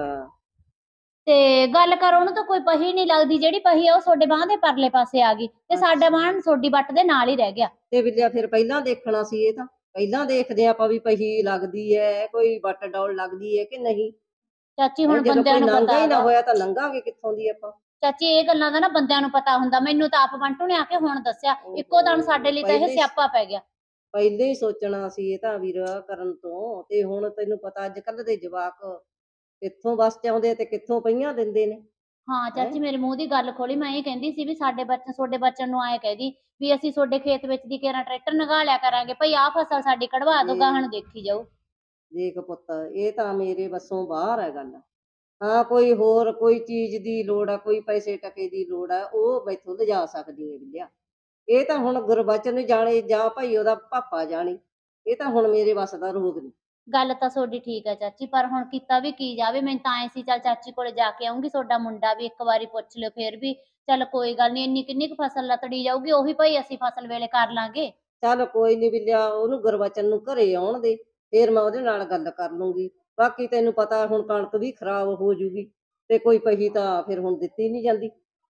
ਤੇ ਗੱਲ ਕਰ, ਉਹਨੂੰ ਤਾਂ ਕੋਈ ਪਹੀ ਨਹੀਂ ਲੱਗਦੀ। ਜਿਹੜੀ ਪਹੀ ਆ ਉਹ ਤੁਹਾਡੇ ਬਾਂਹ ਦੇ ਪਰਲੇ ਪਾਸੇ ਆ ਗਈ ਤੇ ਸਾਡਾ ਬਾਂਹ ਤੁਹਾਡੀ ਵੱਟ ਦੇ ਨਾਲ ਹੀ ਰਹਿ ਗਿਆ। ਤੇ ਬਿੱਲਿਆ ਫਿਰ ਪਹਿਲਾਂ ਦੇਖਣਾ ਸੀ। ਇਹ ਤਾਂ ਪਹਿਲਾਂ ਦੇਖਦੇ ਆਪਾਂ ਵੀ ਪਹੀ ਲੱਗਦੀ ਹੈ, ਕੋਈ ਵੱਟ ਡੌਲ ਲੱਗਦੀ ਹੈ ਕਿ ਨਹੀਂ। ਚਾਚੀ ਹੁਣ ਬੰਦਿਆਂ ਨੂੰ ਨੰਗਾ ਹੀ ਨਾ ਪਤਾ। ਹੋਇਆ ਤਾਂ ਲੰਘਾਂਗੇ ਕਿੱਥੋਂ ਦੀ ਆਪਾਂ। ਚਾਚੀ ਇਹ ਗੱਲਾਂ ਦਾ ਨਾ ਬੰਦਿਆਂ ਨੂੰ ਪਤਾ ਹੁੰਦਾ। ਮੈਨੂੰ ਤਾਂ ਆਪ ਬੰਟੂ ਨੇ ਆ ਕੇ ਹੁਣ ਦੱਸਿਆ। ਇੱਕੋ ਦਮ ਸਾਡੇ ਲਈ ਤਾਂ ਇਹ ਸਿਆਪਾ ਪੈ ਗਿਆ। ਪਹਿਲੇ ਹੀ ਸੋਚਣਾ ਸੀ ਇਹ ਤਾਂ ਵੀਰ ਕਰਨ ਤੋਂ। ਤੇ ਹੁਣ ਤੈਨੂੰ ਪਤਾ ਅੱਜ ਕੱਲ ਦੇ ਜਵਾਕ ਕਿੱਥੋਂ ਬਸ ਚ ਆਉਂਦੇ ਤੇ ਕਿੱਥੋਂ ਪਈਆਂ ਦਿੰਦੇ ਨੇ। ਹਾਂ ਚਾਚੀ ਮੇਰੇ ਮੂੰਹ ਦੀ ਗੱਲ ਖੋਲੀ। ਮੈਂ ਇਹ ਕਹਿੰਦੀ ਸੀ ਵੀ ਸਾਡੇ ਬੱਚੇ ਤੁਹਾਡੇ ਬੱਚਨ ਨੂੰ ਆਏ ਕਹਿਦੀ ਵੀ ਅਸੀਂ ਤੁਹਾਡੇ ਖੇਤ ਵਿੱਚ ਦੀ ਕੇਰਾ ਟਰੈਕਟਰ ਨਗਾ ਲਿਆ ਕਰਾਂਗੇ ਭਈ ਆਹ ਫਸਲ ਸਾਡੀ ਕਢਵਾ ਦੋ, ਗਾਹਾਂ ਨੂੰ ਦੇਖੀ ਜਾਊ। ਦੇਖ ਪੁੱਤ ਇਹ ਤਾਂ ਮੇਰੇ ਵੱਸੋਂ ਬਾਹਰ ਹੈ ਗੱਲ। ਹਾਂ ਕੋਈ ਹੋਰ ਕੋਈ ਚੀਜ਼ ਦੀ ਲੋੜ ਆ, ਕੋਈ ਪੈਸੇ ਟਕੇ ਦੀ ਲੋੜ ਆ, ਉਹ ਮੈਥੋਂ ਲਿਜਾ ਸਕਦੀ ਹੈ ਬਿੱਲਿਆ। ਇਹ ਤਾਂ ਹੁਣ ਗੁਰਬਚਨ ਜਾਣੇ ਜਾਂ ਭਾਈ ਉਹਦਾ ਪਾਪਾ ਜਾਣੇ। ਇਹ ਤਾਂ ਹੁਣ ਮੇਰੇ ਵੱਸ ਦਾ ਰੋਗ ਨਹੀਂ। ਗੱਲ ਤਾਂ ਤੁਹਾਡੀ ਠੀਕ ਹੈ ਚਾਚੀ, ਪਰ ਹੁਣ ਕੀਤਾ ਵੀ ਕੀ ਜਾਵੇ। ਮੈਨੂੰ ਤਾਂ ਐ ਸੀ ਚੱਲ ਚਾਚੀ ਕੋਲੇ ਜਾ ਕੇ ਆਉਂਗੀ, ਤੁਹਾਡਾ ਮੁੰਡਾ ਵੀ ਇੱਕ ਵਾਰੀ ਪੁੱਛ ਲਿਓ। ਫੇਰ ਵੀ ਚੱਲ ਕੋਈ ਗੱਲ ਨਹੀਂ, ਇੰਨੀ ਕਿੰਨੀ ਕੁ ਫਸਲ ਲਤੜੀ ਜਾਊਗੀ, ਉਹੀ ਭਾਈ ਅਸੀਂ ਫਸਲ ਵੇਲੇ ਕਰ ਲਾਂਗੇ। ਚੱਲ ਕੋਈ ਨਹੀਂ ਬਿੱਲਿਆ, ਉਹਨੂੰ ਗੁਰਬਚਨ ਨੂੰ ਘਰੇ ਆਉਣ ਦੇ, ਫੇਰ ਮੈਂ ਉਹਦੇ ਨਾਲ ਗੱਲ ਕਰ ਲੂੰਗੀ। ਬਾਕੀ ਤੈਨੂੰ ਪਤਾ ਹੁਣ ਕਣਕ ਵੀ ਖਰਾਬ ਹੋ ਜੂਗੀ ਤੇ ਕੋਈ ਪਹੀ ਤਾਂ ਫਿਰ ਹੁਣ ਦਿੱਤੀ ਨਹੀਂ ਜਾਂਦੀ।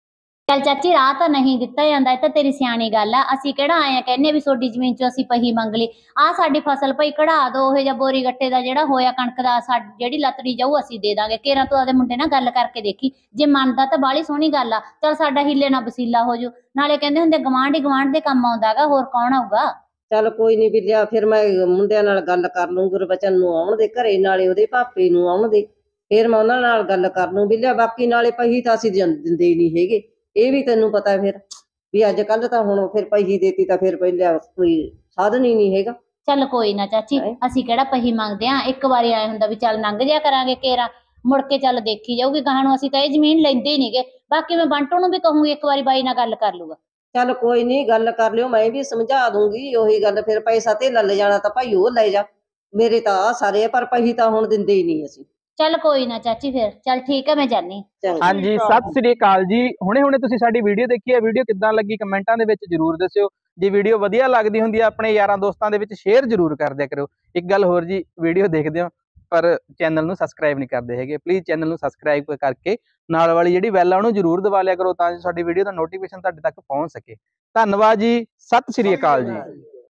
ਚੱਲ ਚਾਚੀ ਰਾਹ ਤਾਂ ਨਹੀਂ ਦਿੱਤਾ ਜਾਂਦਾ, ਇਹ ਤਾਂ ਤੇਰੀ ਸਿਆਣੀ ਗੱਲ ਆ। ਅਸੀਂ ਕਿਹੜਾ ਆਏ ਆ ਕਹਿੰਨੇ ਵੀ ਤੁਹਾਡੀ ਜ਼ਮੀਨ ਚੋਂ ਅਸੀਂ ਪਹੀ ਮੰਗ ਲਈ। ਆਹ ਸਾਡੀ ਫਸਲ ਭਾਈ ਕਢਾ ਦੋ, ਉਹ ਜਾਂ ਬੋਰੀ ਗੱਟੇ ਦਾ ਜਿਹੜਾ ਹੋਇਆ ਕਣਕ ਦਾ ਜਿਹੜੀ ਲਤੜੀ ਜਾਊ ਅਸੀਂ ਦੇ ਦਾਂਗੇ। ਕੇਰਾਂ ਤੂੰ ਆਪਦੇ ਮੁੰਡੇ ਨਾਲ ਗੱਲ ਕਰਕੇ ਦੇਖੀ, ਜੇ ਮੰਨਦਾ ਤਾਂ ਬਾਹਲੀ ਸੋਹਣੀ ਗੱਲ ਆ। ਚੱਲ ਸਾਡਾ ਹੀਲੇ ਨਾਲ ਵਸੀਲਾ ਹੋ ਜੂ। ਨਾਲੇ ਕਹਿੰਦੇ ਹੁੰਦੇ ਗਵਾਂਢ ਹੀ ਗਵਾਂਢ ਦੇ ਕੰਮ ਆਉਂਦਾ ਗਾ, ਹੋਰ ਕੌਣ ਆਊਗਾ। ਚੱਲ ਕੋਈ ਨਹੀਂ ਬਿੱਲਿਆ, ਫਿਰ ਮੈਂ ਮੁੰਡਿਆਂ ਨਾਲ ਗੱਲ ਕਰ ਲੂੰ। ਗੁਰਬਚਨ ਨੂੰ ਆਉਣ ਦੇ ਘਰੇ, ਨਾਲੇ ਉਹਦੇ ਭਾਪੇ ਨੂੰ ਆਉਣ ਦੇ, ਫਿਰ ਮੈਂ ਉਹਨਾਂ ਨਾਲ ਗੱਲ ਕਰ ਲੂੰ ਬਿੱਲਿਆ। ਬਾਕੀ ਨਾਲੇ ਪਹੀ ਤਾਂ ਅਸੀਂ ਦਿੰਦੇ ਹੀ ਨਹੀਂ ਹੈਗੇ, ਇਹ ਵੀ ਤੈਨੂੰ ਪਤਾ ਫਿਰ ਵੀ ਅੱਜ ਕੱਲ ਤਾਂ ਹੁਣ ਫਿਰ ਪਹੀ ਦੇਤੀ ਤਾਂ ਫਿਰ ਪਹਿਲਾਂ ਕੋਈ ਸਾਧਨ ਹੀ ਨਹੀਂ ਹੈਗਾ। ਚੱਲ ਕੋਈ ਨਾ ਚਾਚੀ, ਅਸੀਂ ਕਿਹੜਾ ਪਹੀ ਮੰਗਦੇ ਆ। ਇੱਕ ਵਾਰੀ ਆਏ ਹੁੰਦਾ ਵੀ ਚੱਲ ਲੰਘ ਜਿਆ ਕਰਾਂਗੇ ਕੇਰਾ, ਮੁੜ ਕੇ ਚੱਲ ਦੇਖੀ ਜਾਊਗੀ ਗਾਹਾਂ ਨੂੰ। ਅਸੀਂ ਤਾਂ ਇਹ ਜ਼ਮੀਨ ਲੈਂਦੇ ਹੀ ਨਹੀਂਗੇ। ਬਾਕੀ ਮੈਂ ਬੰਟੂ ਨੂੰ ਵੀ ਕਹੂੰਗੀ ਇੱਕ ਵਾਰੀ ਬਾਈ ਨਾਲ ਗੱਲ ਕਰ ਲੂਗਾ। ਚੱਲ ਕੋਈ ਨਹੀਂ ਗੱਲ ਕਰ ਲਿਓ, ਮੈਂ ਵੀ ਸਮਝਾ ਦੂੰਗੀ। ਉਹੀ ਗੱਲ ਫਿਰ ਪੈਸਾ ਧੇਲਾ ਲੈ ਜਾਣਾ ਤਾਂ ਭਾਈ ਉਹ ਲੈ ਜਾ, ਮੇਰੇ ਤਾਂ ਆ ਸਾਰੇ, ਪਰ ਪਹੀ ਤਾਂ ਹੁਣ ਦਿੰਦੇ ਹੀ ਨਹੀਂ ਅਸੀਂ। ਚੱਲ ਕੋਈ ਨਾ ਚਾਚੀ, ਫਿਰ ਚੱਲ ਠੀਕ ਹੈ, ਮੈਂ ਜਾਨੀ। ਹਾਂਜੀ ਸਤਿ ਸ੍ਰੀ ਅਕਾਲ ਜੀ। ਹੁਣੇ ਤੁਸੀਂ ਸਾਡੀ ਵੀਡੀਓ ਦੇਖੀ ਹੈ, ਵੀਡੀਓ ਕਿੱਦਾਂ ਲੱਗੀ ਕਮੈਂਟਾਂ ਦੇ ਵਿੱਚ ਜਰੂਰ ਦੱਸਿਓ। ਜੇ ਵੀਡੀਓ ਵਧੀਆ ਲੱਗਦੀ ਹੁੰਦੀ ਹੈ ਆਪਣੇ ਯਾਰਾਂ ਦੋਸਤਾਂ ਦੇ ਵਿੱਚ ਸ਼ੇਅਰ ਜਰੂਰ ਕਰ ਦਿਆ ਕਰੋ। ਇੱਕ ਗੱਲ ਹੋਰ ਜੀ, ਵੀਡੀਓ ਦੇਖਦੇ ਹੋ ਪਰ ਚੈਨਲ ਨੂੰ ਸਬਸਕ੍ਰਾਈਬ ਨਹੀਂ ਕਰਦੇ ਹੈਗੇ, ਪਲੀਜ਼ ਚੈਨਲ ਨੂੰ ਸਬਸਕ੍ਰਾਈਬ ਕਰਕੇ ਨਾਲ ਵਾਲੀ ਜਿਹੜੀ ਬੈਲ ਆ ਉਹਨੂੰ ਜਰੂਰ ਦਬਾ ਲਿਆ ਕਰੋ, ਤਾਂ ਜੋ ਸਾਡੀ ਵੀਡੀਓ ਦਾ ਨੋਟੀਫਿਕੇਸ਼ਨ ਤੁਹਾਡੇ ਤੱਕ ਪਹੁੰਚ ਸਕੇ। ਧੰਨਵਾਦ ਜੀ, ਸਤਿ ਸ੍ਰੀ ਅਕਾਲ ਜੀ।